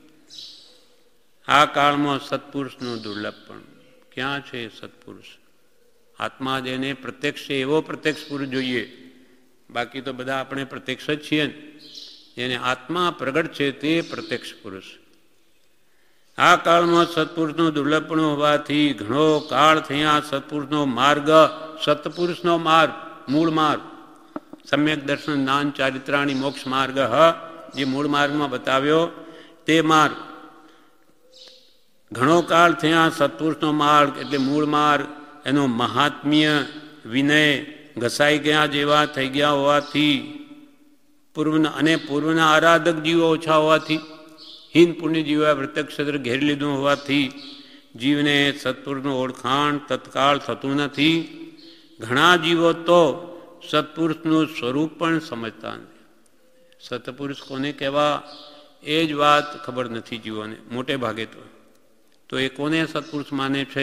આ કાળમાં સત્પુરુષનું દુર્લભપણ ક્યાં છે? સત્પુરુષ આત્મા જેને પ્રત્યક્ષ છે એવો પ્રત્યક્ષ પુરુષ જોઈએ. બાકી તો બધા આપણે પ્રત્યક્ષ જ છીએ ને. જેને આત્મા પ્રગટ છે તે પ્રત્યક્ષ પુરુષ. આ કાળમાં સત્પુરુષનું દુર્લભપણું હોવાથી ઘણો કાળ થયા સત્પુરુષનો માર્ગ, સત્પુરુષનો માર્ગ, મૂળ માર્ગ, સમ્યક દર્શન જ્ઞાન ચારિત્રાણી મોક્ષ માર્ગ જે મૂળ માર્ગમાં બતાવ્યો તે માર્ગ. ઘણો કાળ થયા સત્પુરુષનો માર્ગ એટલે મૂળ માર્ગ એનું મહાત્મ્ય વિનય ઘસાઈ ગયા જેવા થઈ ગયા હોવાથી પૂર્વના અને પૂર્વના આરાધક જીવો ઓછા હોવાથી હિન પુણ્ય જીવા વૃત્તક્ષેત્ર ઘેરી લીધું હોવાથી જીવને સત્પુરુષનું ઓળખાણ તત્કાળ થતું નથી. ઘણા જીવો તો સત્પુરુષનું સ્વરૂપ પણ સમજતા નથી. સત્પુરુષ કોને કહેવા એ જ વાત ખબર નથી જીવોને મોટે ભાગે. તો તો એ કોને સત્પુરુષ માને છે?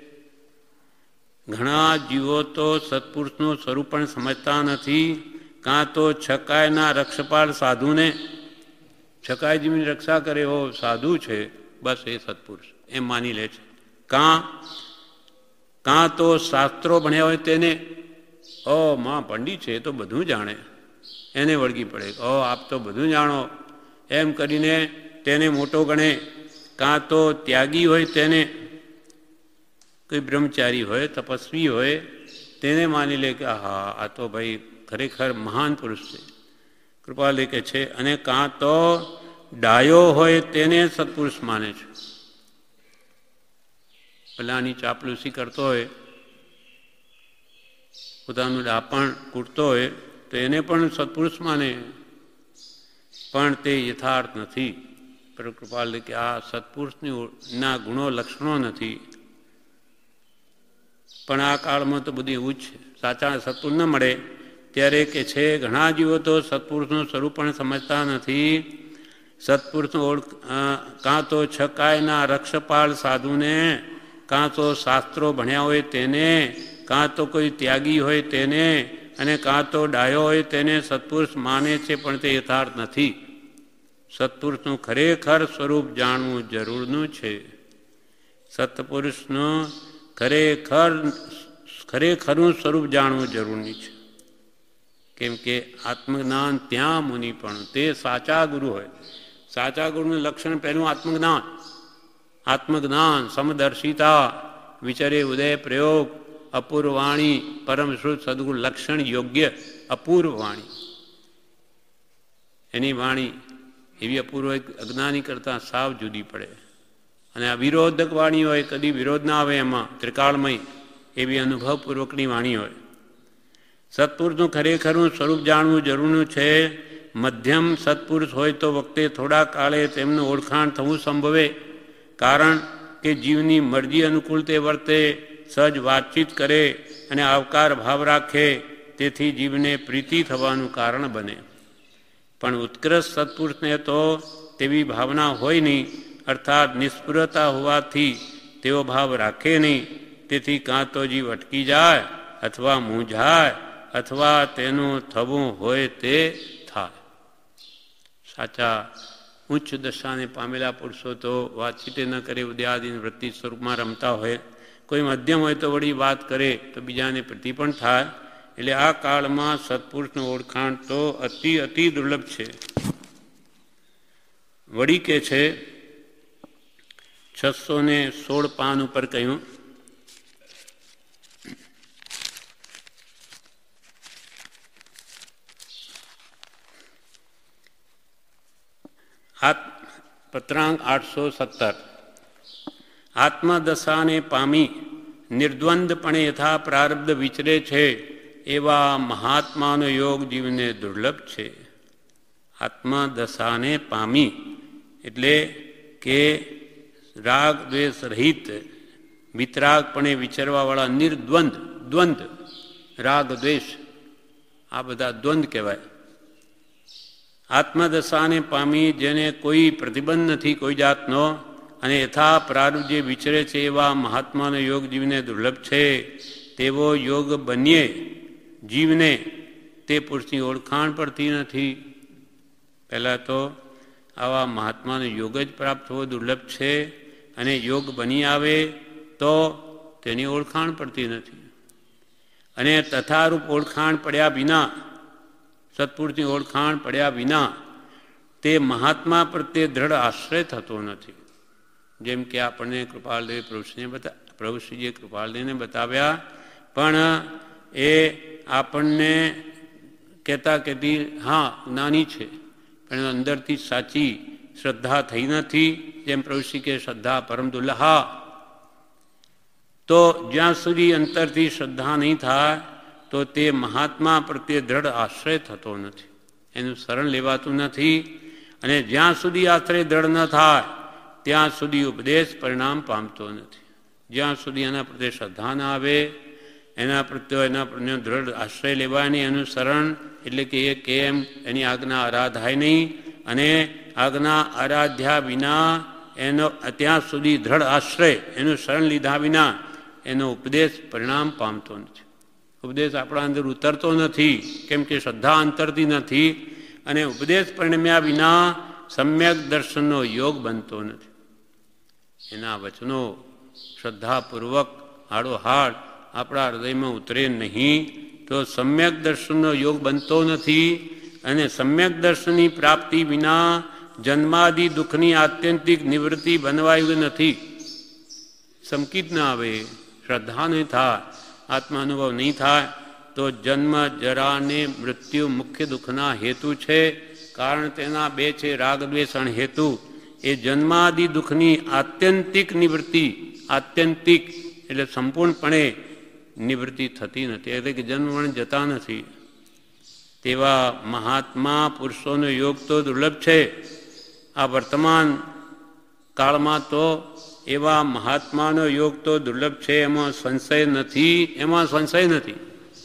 ઘણા જીવો તો સત્પુરુષનું સ્વરૂપ પણ સમજતા નથી. કાં તો છકાયના રક્ષપાળ સાધુને, છકાયજીની રક્ષા કરે એવો સાધુ છે, બસ એ સત્પુરુષ એમ માની લે છે. કાં કાં તો શાસ્ત્રો ભણ્યા હોય તેને, ઓ માં પંડિત છે એ તો બધું જાણે, એને વળગી પડે, ઓ આપ તો બધું જાણો એમ કરીને તેને મોટો ગણે. કાં તો ત્યાગી હોય તેને, કોઈ બ્રહ્મચારી હોય તપસ્વી હોય તેને માની લે કે હા આ તો ભાઈ ખરેખર મહાન પુરુષ છે, કૃપાલે કે છે. અને કાં તો ડાયો હોય તેને સત્પુરુષ માને છે. પેલાની ચાપલુસી કરતો હોય, પોતાનું ડાપણ કૂટતો હોય તો એને પણ સત્પુરુષ માને, પણ તે યથાર્થ નથી. પર કૃપાલે કે આ સત્પુરુષની ના ગુણો લક્ષણો નથી. પણ આ કાળમાં તો બધું એવું જ છે. સાચા સત્પુરુષ ન મળે ત્યારે કે છે ઘણા જીવો તો સત્પુરુષનું સ્વરૂપ પણ સમજતા નથી. સત્પુરુષનું ઓળખ કાં તો છકાયના રક્ષપાળ સાધુને, કાં તો શાસ્ત્રો ભણ્યા હોય તેને, કાં તો કોઈ ત્યાગી હોય તેને, અને કાં તો ડાયો હોય તેને સત્પુરુષ માને છે, પણ તે યથાર્થ નથી. સત્પુરુષનું ખરેખર સ્વરૂપ જાણવું જરૂરનું છે. સત્પુરુષનું ખરેખર ખરેખરનું સ્વરૂપ જાણવું જરૂરી છે. કેમ કે આત્મજ્ઞાન ત્યાં મુનિ પણ તે સાચા ગુરુ હોય. સાચા ગુરુનું લક્ષણ પહેલું આત્મજ્ઞાન. આત્મજ્ઞાન, સમદર્શિતા, વિચરે ઉદય પ્રયોગ, અપૂર્વવાણી, પરમ શ્રુત સદગુરુ લક્ષણ યોગ્ય અપૂર્વ વાણી. એની વાણી એવી અપૂર્વ અજ્ઞાની કરતાં સાવ જુદી પડે. અને આ વિરોધક વાણી હોય, કદી વિરોધ ના આવે એમાં, ત્રિકાળમય એવી અનુભવપૂર્વકની વાણી હોય. સત્પુરુષનું ખરેખરનું સ્વરૂપ જાણવું જરૂરનું છે. મધ્યમ સત્પુરુષ હોય તો વખતે થોડા કાળે તેમનું ઓળખાણ થવું સંભવે, કારણ કે જીવની મરજી અનુકૂળ તે વર્તે, સહજ વાતચીત કરે અને આવકાર ભાવ રાખે, તેથી જીવને પ્રીતિ થવાનું કારણ બને. પણ ઉત્કૃષ્ટ સત્પુરુષને તો તેવી ભાવના હોય નહીં, અર્થાત નિષ્પૃહતા હોવાથી તેવો ભાવ રાખે નહીં. તેથી કાં તો જીવ અટકી જાય અથવા મૂંઝાય, અથવા તેનું થવું હોય તે થાય. સાચા ઉચ્ચ દશાને પામેલા પુરુષો તો વાતચીતે ન કરે, ઉદ્યાદિન વૃત્તિ સ્વરૂપમાં રમતા હોય. કોઈ મધ્યમ હોય તો વળી વાત કરે તો બીજાને પ્રતિ પણ થાય. એટલે આ કાળમાં સત્પુરુષનું ઓળખાણ તો અતિ અતિ દુર્લભ છે. વળી કે છે છસો ને સોળ પાન ઉપર કહ્યું, પત્રાંક આઠસો સત્તર આત્મદશાને પામી નિર્દ્વંદપણે યથા પ્રારબ્ધ વિચરે છે એવા મહાત્માનો યોગ જીવને દુર્લભ છે. આત્મદશાને પામી એટલે કે રાગ દ્વેષ રહિત વિતરાગપણે વિચરવાવાળા નિર્દ્વંદ, દ્વંદ, રાગ દ્વેષ આ બધા દ્વંદ કહેવાય. આત્મદશાને પામી જેને કોઈ પ્રતિબંધ નથી કોઈ જાતનો, અને યથા પ્રારબ્ધ જે વિચરે છે એવા મહાત્માનો યોગ જીવને દુર્લભ છે. તેવો યોગ બનીએ જીવને તે પુરુષની ઓળખાણ પડતી નથી. પહેલાં તો આવા મહાત્માનો યોગ જ પ્રાપ્ત થવો દુર્લભ છે, અને યોગ બની આવે તો તેની ઓળખાણ પડતી નથી. અને તથારૂપ ઓળખાણ પડ્યા વિના, સત્પુરુષની ઓળખાણ પડ્યા વિના તે મહાત્મા પ્રત્યે દ્રઢ આશ્રય થતો નથી. જેમ કે આપણને કૃપાલદેવ પ્રભુશ્રીને બતા પ્રભુશ્રીજીએ કૃપાલદેવને બતાવ્યા, પણ એ આપણને કહેતા કહેતી હા જ્ઞાની છે, પણ અંદરથી સાચી શ્રદ્ધા થઈ નથી. જેમ પ્રભુશ્રી કે શ્રદ્ધા પરમ દુલ્હા, તો જ્યાં સુધી અંતરથી શ્રદ્ધા નહીં થાય તો તે મહાત્મા પ્રત્યે દ્રઢ આશ્રય થતો નથી, એનું શરણ લેવાતું નથી. અને જ્યાં સુધી આશ્રય દ્રઢ ન થાય ત્યાં સુધી ઉપદેશ પરિણામ પામતો નથી. જ્યાં સુધી એના પ્રત્યે શ્રદ્ધા ના આવે, એના પ્રત્યે એના પ્રત્યે દ્રઢ આશ્રય લેવાય નહીં, એનું શરણ એટલે કે એ કેમ એની આજ્ઞા આરાધાય નહીં, અને આજ્ઞા આરાધ્યા વિના એનો ત્યાં સુધી દ્રઢ આશ્રય એનું શરણ લીધા વિના એનો ઉપદેશ પરિણામ પામતો નથી. ઉપદેશ આપણા અંદર ઉતરતો નથી, કેમ કે શ્રદ્ધા અંતરતી નથી, અને ઉપદેશ પરિણમ્યા વિના સમ્યક દર્શનનો યોગ બનતો નથી. એના વચનો શ્રદ્ધાપૂર્વક હાડોહાડ આપણા હૃદયમાં ઉતરે નહીં તો સમ્યક દર્શનનો યોગ બનતો નથી, અને સમ્યક દર્શનની પ્રાપ્તિ વિના જન્માદિ દુઃખની આત્યંતિક નિવૃત્તિ બનવાયું નથી. સંકિત ના આવે, શ્રદ્ધા નહીં થાય, આત્મા અનુભવ નહીં થાય તો જન્મ જરા ને મૃત્યુ મુખ્ય દુઃખના હેતુ છે. કારણ તેના બે છે, રાગ દ્વેષ અને હેતુ. એ જન્માદિ દુઃખની આત્યંતિક નિવૃત્તિ, આત્યંતિક એટલે સંપૂર્ણપણે નિવૃત્તિ થતી નથી, એટલે કે જન્મ મરણ જતા નથી. તેવા મહાત્મા પુરુષોનો યોગ તો દુર્લભ છે. આ વર્તમાન કાળમાં તો એવા મહાત્માનો યોગ તો દુર્લભ છે, એમાં સંશય નથી, એમાં સંશય નથી.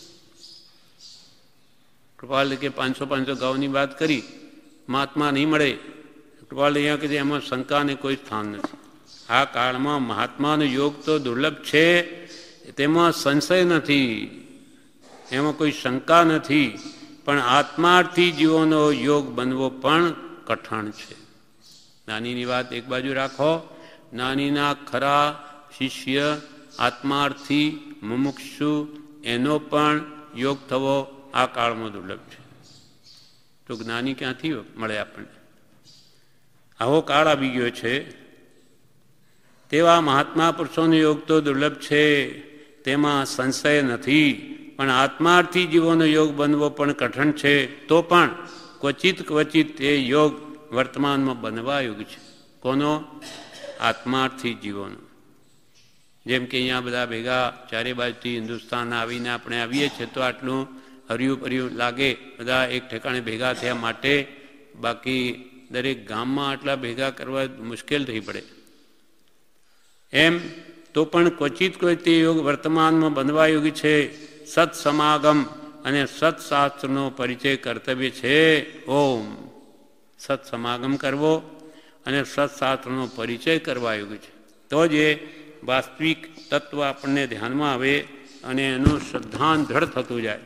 કૃપાલ કે પાંચસો પાંચસો ગાઉની વાત કરી, મહાત્મા નહીં મળે. કૃપાલ અહીંયા કે એમાં શંકાને કોઈ સ્થાન નથી. આ કાળમાં મહાત્માનો યોગ તો દુર્લભ છે, તેમાં સંશય નથી, એમાં કોઈ શંકા નથી. પણ આત્માર્થી જીવોનો યોગ બનવો પણ કઠણ છે. નાનીની વાત એક બાજુ રાખો, નાનીના ખરા શિષ્ય આત્માર્થી મુમુક્ષુ એનો પણ યોગ થવો આ કાળમાં દુર્લભ છે. તો જ્ઞાની ક્યાંથી મળે આપણને? આવો કાળ આવી ગયો છે. તેવા મહાત્મા પુરુષોનો યોગ તો દુર્લભ છે, તેમાં સંશય નથી. પણ આત્માર્થી જીવોનો યોગ બનવો પણ કઠણ છે. તો પણ ક્વચિત ક્વચિત એ યોગ વર્તમાનમાં બનવા યોગ છે. કોનો? આત્માર્થી જીવોનો. જેમ કે અહીંયા બધા ભેગા ચારે બાજુથી હિન્દુસ્તાન આવીને આપણે આવીએ છીએ તો આટલું હર્યું ભર્યું લાગે, બધા એક ઠેકાણે ભેગા થયા માટે. બાકી દરેક ગામમાં આટલા ભેગા કરવા મુશ્કેલ થઈ પડે. એમ તો પણ ક્વચિત કોઈ તે યોગ વર્તમાનમાં બનવા યોગી છે. સત્સમાગમ અને સત્શાસ્ત્રનો પરિચય કર્તવ્ય છે. ઓમ સત્સમાગમ કરવો અને સત્શાસ્ત્રનો પરિચય કરવા યોગ્ય છે. તો જ એ વાસ્તવિક તત્વ આપણને ધ્યાનમાં આવે અને એનું શ્રદ્ધાન દ્રઢ થતું જાય.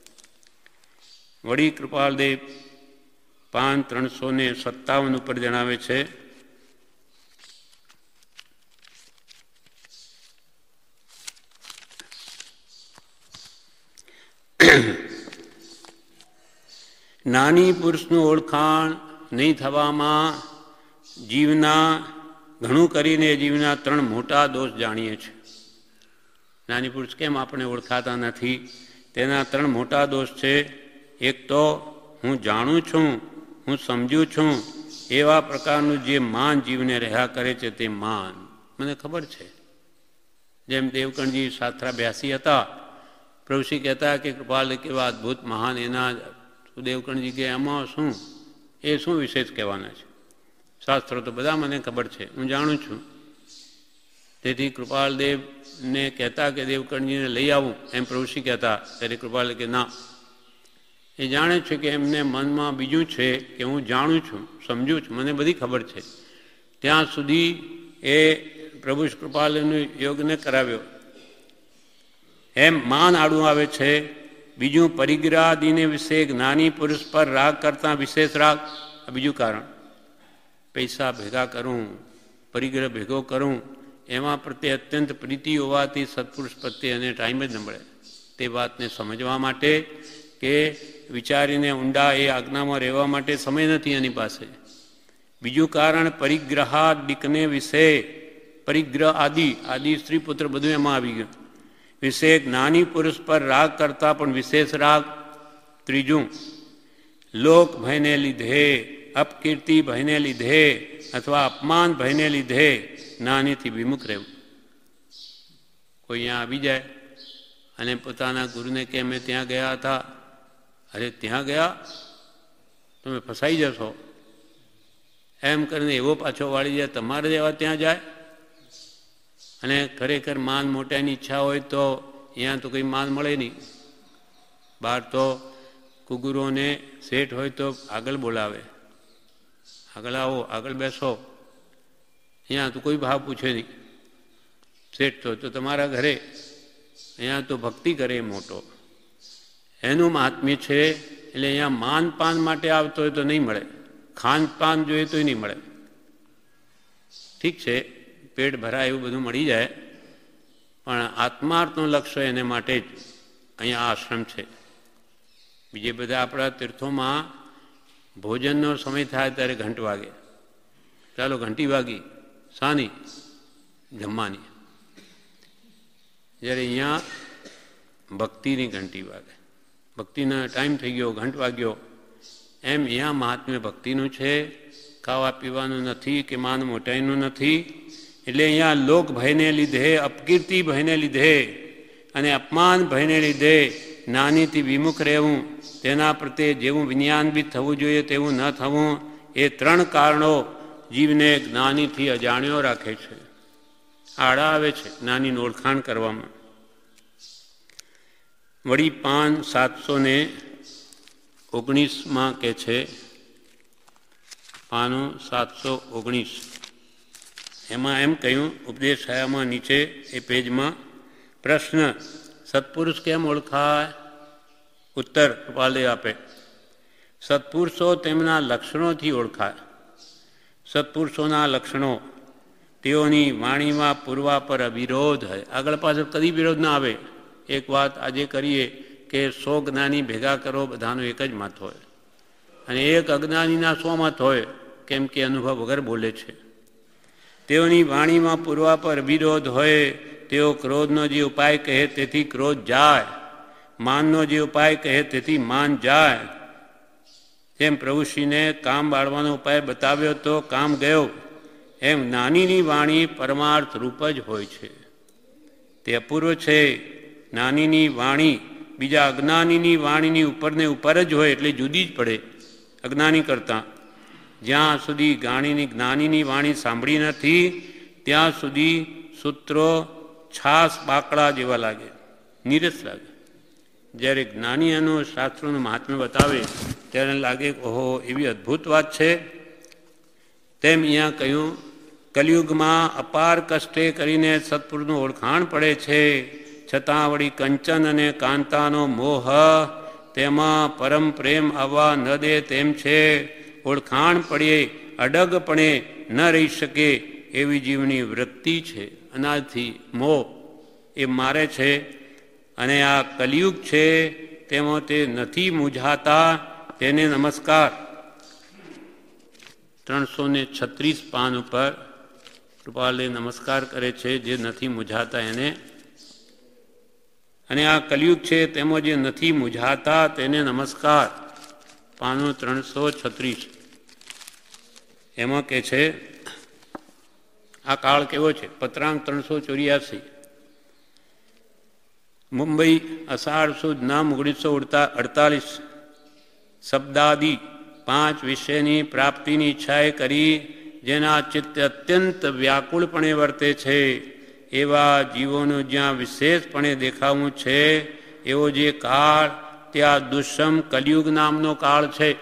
વળી કૃપાલદેવ પાન ત્રણસો ને સત્તાવન ઉપર જણાવે છે, નાની પુરુષનું ઓળખાણ નહીં થવામાં જીવના ઘણું કરીને જીવના ત્રણ મોટા દોષ જાણીએ છીએ. નાની પુરુષ કેમ આપણે ઓળખાતા નથી? તેના ત્રણ મોટા દોષ છે. એક તો હું જાણું છું, હું સમજું છું, એવા પ્રકારનું જે માન જીવને રહ્યા કરે છે તે માન. મને ખબર છે. જેમ દેવકણજી શાસ્ત્રા બ્યાસી હતા, પ્રભુશ્રી કહેતા કે કૃપાલ કેવા અદ્ભુત મહાન એના દેવકણજી કે એમાં શું, એ શું વિશેષ કહેવાના છે? શાસ્ત્રો તો બધા મને ખબર છે, હું જાણું છું. તેથી કૃપાલદેવને કહેતા કે દેવકણજીને લઈ આવું, એમ પ્રભુશ્રી કહેતા. ત્યારે કૃપાલ કે ના, એ જાણે છે કે એમને મનમાં બીજું છે કે હું જાણું છું, સમજું છું, મને બધી ખબર છે. ત્યાં સુધી એ પ્રભુ કૃપાલનો યોગને કરાવ્યો. એમ માન આડું આવે છે. બીજું પરિગ્રહાદિને વિશે જ્ઞાની પુરુષ પર રાગ કરતાં વિશેષ રાગ. આ બીજું કારણ. પૈસા ભેગા કરું, પરિગ્રહ ભેગો કરું, એમાં પ્રત્યે અત્યંત પ્રીતિ હોવાથી સત્પુરુષ પ્રત્યે એને ટાઈમ જ ન મળે. તે વાતને સમજવા માટે કે વિચારીને ઊંડા એ આજ્ઞામાં રહેવા માટે સમય નથી એની પાસે. બીજું કારણ પરિગ્રહાદિકને વિશે, પરિગ્રહ આદિ, આદિ સ્ત્રી પુત્ર બધું એમાં આવી ગયું. વિશે જ્ઞાની પુરુષ પર રાગ કરતા પણ વિશેષ રાગ. ત્રીજું લોક ભયને લીધે, અપકીર્તિ ભયને લીધે અથવા અપમાન ભયને લીધે જ્ઞાનીથી વિમુખ રહેવું. કોઈ અહીંયા આવી જાય અને પોતાના ગુરુને કે અમે ત્યાં ગયા હતા, અરે ત્યાં ગયા તમે ફસાઈ જશો એમ કરીને એવો પાછો વાળી જાય, તમારે જેવા ત્યાં જાય. અને ખરેખર માન મોટાની ઈચ્છા હોય તો અહીંયા તો કંઈ માન મળે નહીં. બહાર તો કુગુરોને શેઠ હોય તો આગળ બોલાવે, આગળ આવો, આગળ બેસો. અહીંયા તો કોઈ ભાવ પૂછે નહીં. શેઠ તો તો તમારા ઘરે, અહીંયા તો ભક્તિ કરે મોટો, એનું મહાત્મ્ય છે. એટલે અહીંયા માન પાન માટે આવતો હોય તો નહીં મળે, ખાન પાન જોઈએ તોય નહીં મળે. ઠીક છે, પેટ ભરાય એવું બધું મળી જાય, પણ આત્માર્થનું લક્ષ્ય એને માટે જ અહીંયા આશ્રમ છે. બીજે બધા આપણા તીર્થોમાં ભોજનનો સમય થાય ત્યારે ઘંટ વાગે, ચાલો ઘંટી વાગી, શાની? જમવાની. જ્યારે અહીંયા ભક્તિની ઘંટી વાગે, ભક્તિનો ટાઈમ થઈ ગયો, ઘંટ વાગ્યો. એમ અહીંયા મહાત્મ્ય ભક્તિનું છે, ખાવા પીવાનું નથી કે માન મોટાઈનું નથી. એટલે અહીંયા લોક ભયને લીધે, અપકીર્તિ ભયને લીધે અને અપમાન ભયને લીધે જ્ઞાનીથી વિમુખ રહેવું, તેના પ્રત્યે જેવું વિજ્ઞાનભીત થવું જોઈએ તેવું ન થવું, એ ત્રણ કારણો જીવને જ્ઞાનીથી અજાણ્યો રાખે છે, આડા આવે છે જ્ઞાનીની ઓળખાણ કરવામાં. વળી પાન સાતસો ને ઓગણીસમાં કે છે, પાનું સાતસો ઓગણીસ, એમાં એમ કહ્યું ઉપદેશ છાયામાં નીચે એ પેજમાં, પ્રશ્ન: સત્પુરુષ કેમ ઓળખાય? ઉત્તર કૃપાલદેવ આપે, સત્પુરુષો તેમના લક્ષણોથી ઓળખાય. સત્પુરુષોના લક્ષણો: તેઓની વાણીમાં પૂર્વા પર અવિરોધ હોય. આગળ પાછળ કદી વિરોધ ના આવે. એક વાત આજે કરીએ કે સો જ્ઞાની ભેગા કરો, બધાનો એક જ મત હોય, અને એક અજ્ઞાનીના સો મત હોય, કેમ કે અનુભવ વગર બોલે છે. તેઓની વાણીમાં પૂર્વા પર વિરોધ હોય. તેઓ ક્રોધનો જે ઉપાય કહે તેથી ક્રોધ જાય, માનનો જે ઉપાય કહે તેથી માન જાય. જેમ પ્રભુશ્રીને કામ બાળવાનો ઉપાય બતાવ્યો તો કામ ગયો, એમ જ્ઞાનીની વાણી પરમાર્થ રૂપ જ હોય છે. તે અપૂર્વ છે. જ્ઞાનીની વાણી બીજા અજ્ઞાનીની વાણીની ઉપરને ઉપર જ હોય, એટલે જુદી જ પડે અજ્ઞાની કરતાં. જ્યાં સુધી જ્ઞાનીની જ્ઞાનીની વાણી સાંભળી નથી ત્યાં સુધી સૂત્રો છાસ બાકડા જેવા લાગે, નીરસ લાગે. જ્યારે જ્ઞાની એનું શાસ્ત્રોનું મહાત્મ્ય બતાવે ત્યારે લાગે ઓહો એવી અદ્ભુત વાત છે. તેમ અહીંયા કહ્યું, કલિયુગમાં અપાર કષ્ટે કરીને સત્પુરુષનું ઓળખાણ પડે છે, છતાં વળી કંચન અને કાંતાનો મોહ તેમાં પરમ પ્રેમ આવવા ન દે તેમ છે. ઓળખાણ પડે અડગપણે ન રહી શકે એવી જીવની વૃત્તિ છે. અનાજથી મોહ એ મારે છે, અને આ કલિયુગ છે તેમાં તે નથી મૂંઝાતા, તેને નમસ્કાર. ત્રણસો ને છત્રીસ પાન ઉપર કૃપાલે નમસ્કાર કરે છે, જે નથી મૂંઝાતા એને. અને આ કલિયુગ છે તેમાં જે નથી મૂંઝાતા તેને નમસ્કાર. પાનું ત્રણસો છત્રીસ એમાં કે છે, આ કાળ કેવો છે? પત્રાંક ત્રણસો ચોર્યાસી, મુંબઈ અષાઢ સુદ નામ ઓગણીસો અડતાલીસ. શબ્દાદિ પાંચ વિષયની પ્રાપ્તિની ઈચ્છાએ કરી જેના ચિત્ત અત્યંત વ્યાકુળપણે વર્તે છે, એવા જીવોનું જ્યાં વિશેષપણે દેખાવું છે, એવો જે કાળ ત્યાં દુષ્મ કલિયુગ નામનો કાળ છે.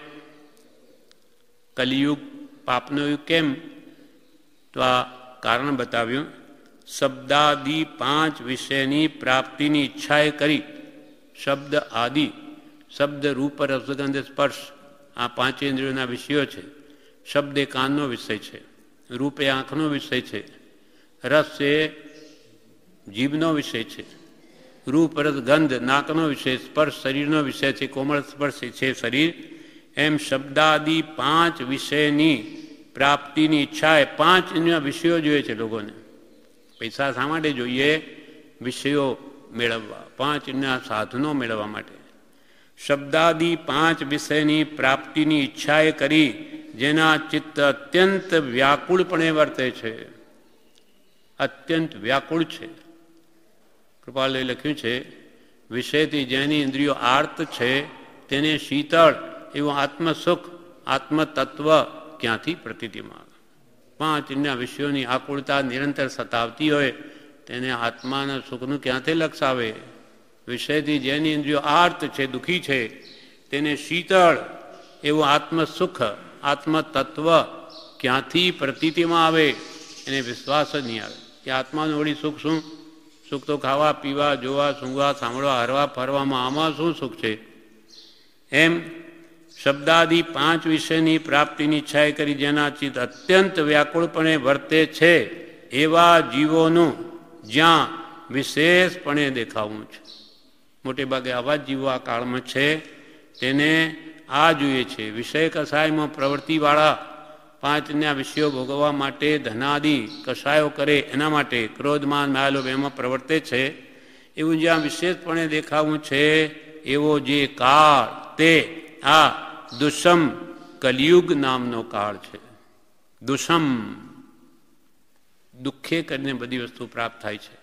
કલિયુગ પાપનો યુગ કેમ? તો આ કારણ બતાવ્યું. શબ્દાદિ પાંચ વિષયની પ્રાપ્તિની ઈચ્છાએ કરી. શબ્દ આદિ, શબ્દ રૂપ રસગંધ સ્પર્શ, આ પાંચેન્દ્રિયોના વિષયો છે. શબ્દ એ કાનનો વિષય છે, રૂપ એ આંખનો વિષય છે, રસ એ જીભનો વિષય છે, રૂપ રસ ગંધ નાકનો વિષય, સ્પર્શ શરીરનો વિષય છે, કોમળ સ્પર્શ છે શરીર. એમ શબ્દાદિ પાંચ વિષયની પ્રાપ્તિની ઈચ્છા એ પાંચ વિષયો જોઈએ છે લોકોને. પૈસા શા માટે જોઈએ? વિષયો મેળવવા, પાંચ સાધનો મેળવવા માટે. શબ્દાદિ પાંચ વિષયની પ્રાપ્તિની ઈચ્છાએ કરી જેના ચિત્ત અત્યંત વ્યાકુળપણે વર્તે છે, અત્યંત વ્યાકુળ છે. કૃપાલએ લખ્યું છે, વિષયથી જેની ઇન્દ્રિયો આર્ત છે તેને શીતળ એવું આત્મસુખ આત્મતત્વ ક્યાંથી પ્રતીતિમાં આવે? પાંચ ઇન્દ્રિય વિષયોની આકુળતા નિરંતર સતાવતી હોય તેને આત્માના સુખનું ક્યાંથી લક્ષ આવે? વિષયથી જેની ઇન્દ્રિયો આર્ત છે, દુઃખી છે, તેને શીતળ એવું આત્મસુખ આત્મતત્વ ક્યાંથી પ્રતીતિમાં આવે? એને વિશ્વાસ જ નહીં આવે કે આત્માનું વળી સુખ શું? સુખ તો ખાવા પીવા જોવા સૂંઘવા સાંભળવા હરવા ફરવામાં, આમાં શું સુખ છે? એમ શબ્દાદિ પાંચ વિષયની પ્રાપ્તિની ઈચ્છાએ કરી જેના ચિત્ત અત્યંત વ્યાકુળપણે વર્તે છે એવા જીવોનું જ્યાં વિશેષપણે દેખાવું છે. મોટે ભાગે આવા જ જીવો આ કાળમાં છે. તેને આ જોઈએ છે વિષય કસાયમાં પ્રવૃત્તિવાળા પાંચના વિષયો ભોગવવા માટે ધનાદિ કસાયો કરે એના માટે ક્રોધમાન માયાલોભ એમાં પ્રવર્તે છે. એવું જ્યાં વિશેષપણે દેખાવું છે એવો જે કાળ તે આ દુષમ કલિયુગ નામનો કાળ છે. દુષમ દુઃખે કરીને બધી વસ્તુ પ્રાપ્ત થાય છે,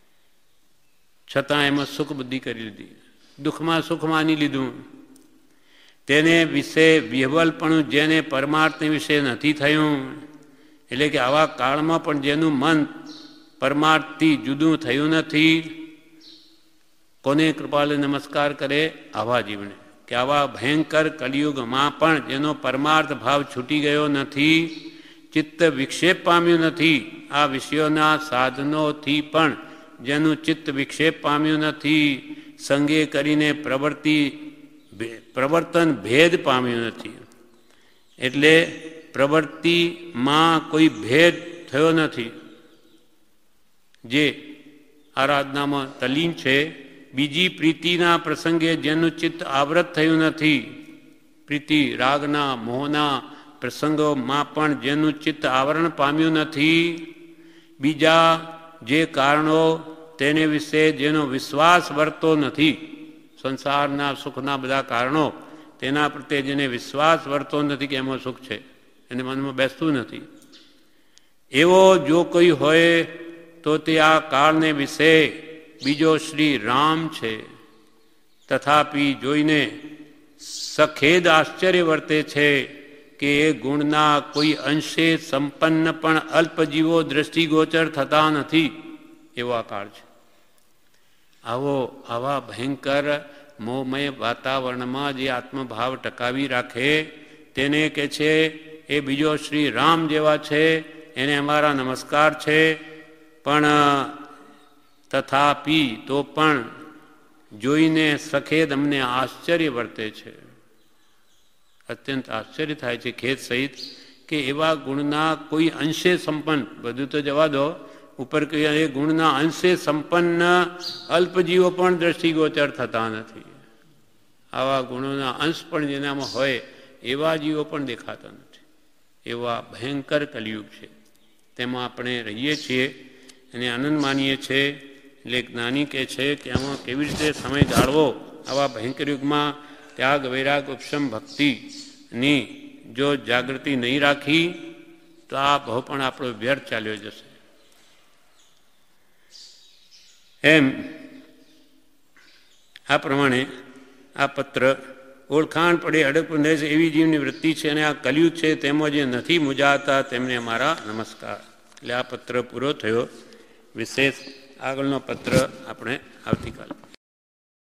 છતાં એમાં સુખ બુદ્ધિ કરી લીધી, દુઃખમાં સુખ માની લીધું. તેને વિશે વિહવલપણું જેને પરમાર્થને વિશે નથી થયું, એટલે કે આવા કાળમાં પણ જેનું મન પરમાર્થથી જુદું થયું નથી, કોને કૃપાલે નમસ્કાર કરે? આવા જીવને. કે આવા ભયંકર કલિયુગમાં પણ જેનો પરમાર્થ ભાવ છૂટી ગયો નથી, ચિત્ત વિક્ષેપ પામ્યું નથી, આ વિષયોના સાધનોથી પણ જેનું ચિત્ત વિક્ષેપ પામ્યું નથી, સંગે કરીને પ્રવૃત્તિ પ્રવર્તન ભેદ પામ્યું નથી. એટલે પ્રવૃત્તિમાં કોઈ ભેદ થયો નથી. જે આરાધનામાં તલીન છે, બીજી પ્રીતિના પ્રસંગે જેનું ચિત્ત આવૃત થયું નથી, પ્રીતિ રાગના મોહના પ્રસંગોમાં પણ જેનું ચિત્ત આવરણ પામ્યું નથી, બીજા જે કારણો તેને વિશે જેનો વિશ્વાસ વર્તો નથી, સંસારના સુખના બધા કારણો તેના પ્રત્યે જેને વિશ્વાસ વર્તો નથી કે એમાં સુખ છે, એને મનમાં બેસતું નથી, એવો જો કોઈ હોય તો તે આ કાળને વિશે બીજો શ્રી રામ છે. તથાપી જોઈને સખેદ આશ્ચર્ય વર્તે છે કે એ ગુણના કોઈ અંશે સંપન્ન પણ અલ્પજીવો દ્રષ્ટિગોચર થતા નથી, એવો આ કાળ છે. આવો આવા ભયંકર મોહમય વાતાવરણમાં જે આત્મભાવ ટકાવી રાખે તેને કે છે એ બીજો શ્રી રામ જેવા છે, એને અમારા નમસ્કાર છે. પણ તથાપી તો પણ જોઈને સખેદ અમને આશ્ચર્ય વર્તે છે, અત્યંત આશ્ચર્ય થાય છે ખેદ સહિત કે એવા ગુણના કોઈ અંશે સંપન્ન, બધું તો જવા દો, ઉપર કહ્યું એ ગુણના અંશે સંપન્ન અલ્પજીવો પણ દ્રષ્ટિગોચર થતા નથી. આવા ગુણોના અંશ પણ જેનામાં હોય એવા જીવો પણ દેખાતા નથી. એવા ભયંકર કલિયુગ છે, તેમાં આપણે રહીએ છીએ અને આનંદ માનીએ છીએ. એટલે જ્ઞાની કહે છે કે આમાં કેવી રીતે સમય ગાળવો? આવા ભયંકર યુગમાં ત્યાગ વૈરાગ ઉપશમ ભક્તિની જો જાગૃતિ નહીં રાખી તો આ બહુ પણ આપણો વ્યર્થ ચાલ્યો જશે. એમ આ પ્રમાણે આ પત્ર ઓળખાણ પડે અડકપંદે છે એવી જીવની વૃત્તિ છે અને આ કલિયુગ છે તેમાં જે નથી મુજાતા તેમને અમારા નમસ્કાર. એટલે આ પત્ર પૂરો થયો. વિશેષ આગળનો પત્ર આપણે આવતીકાલે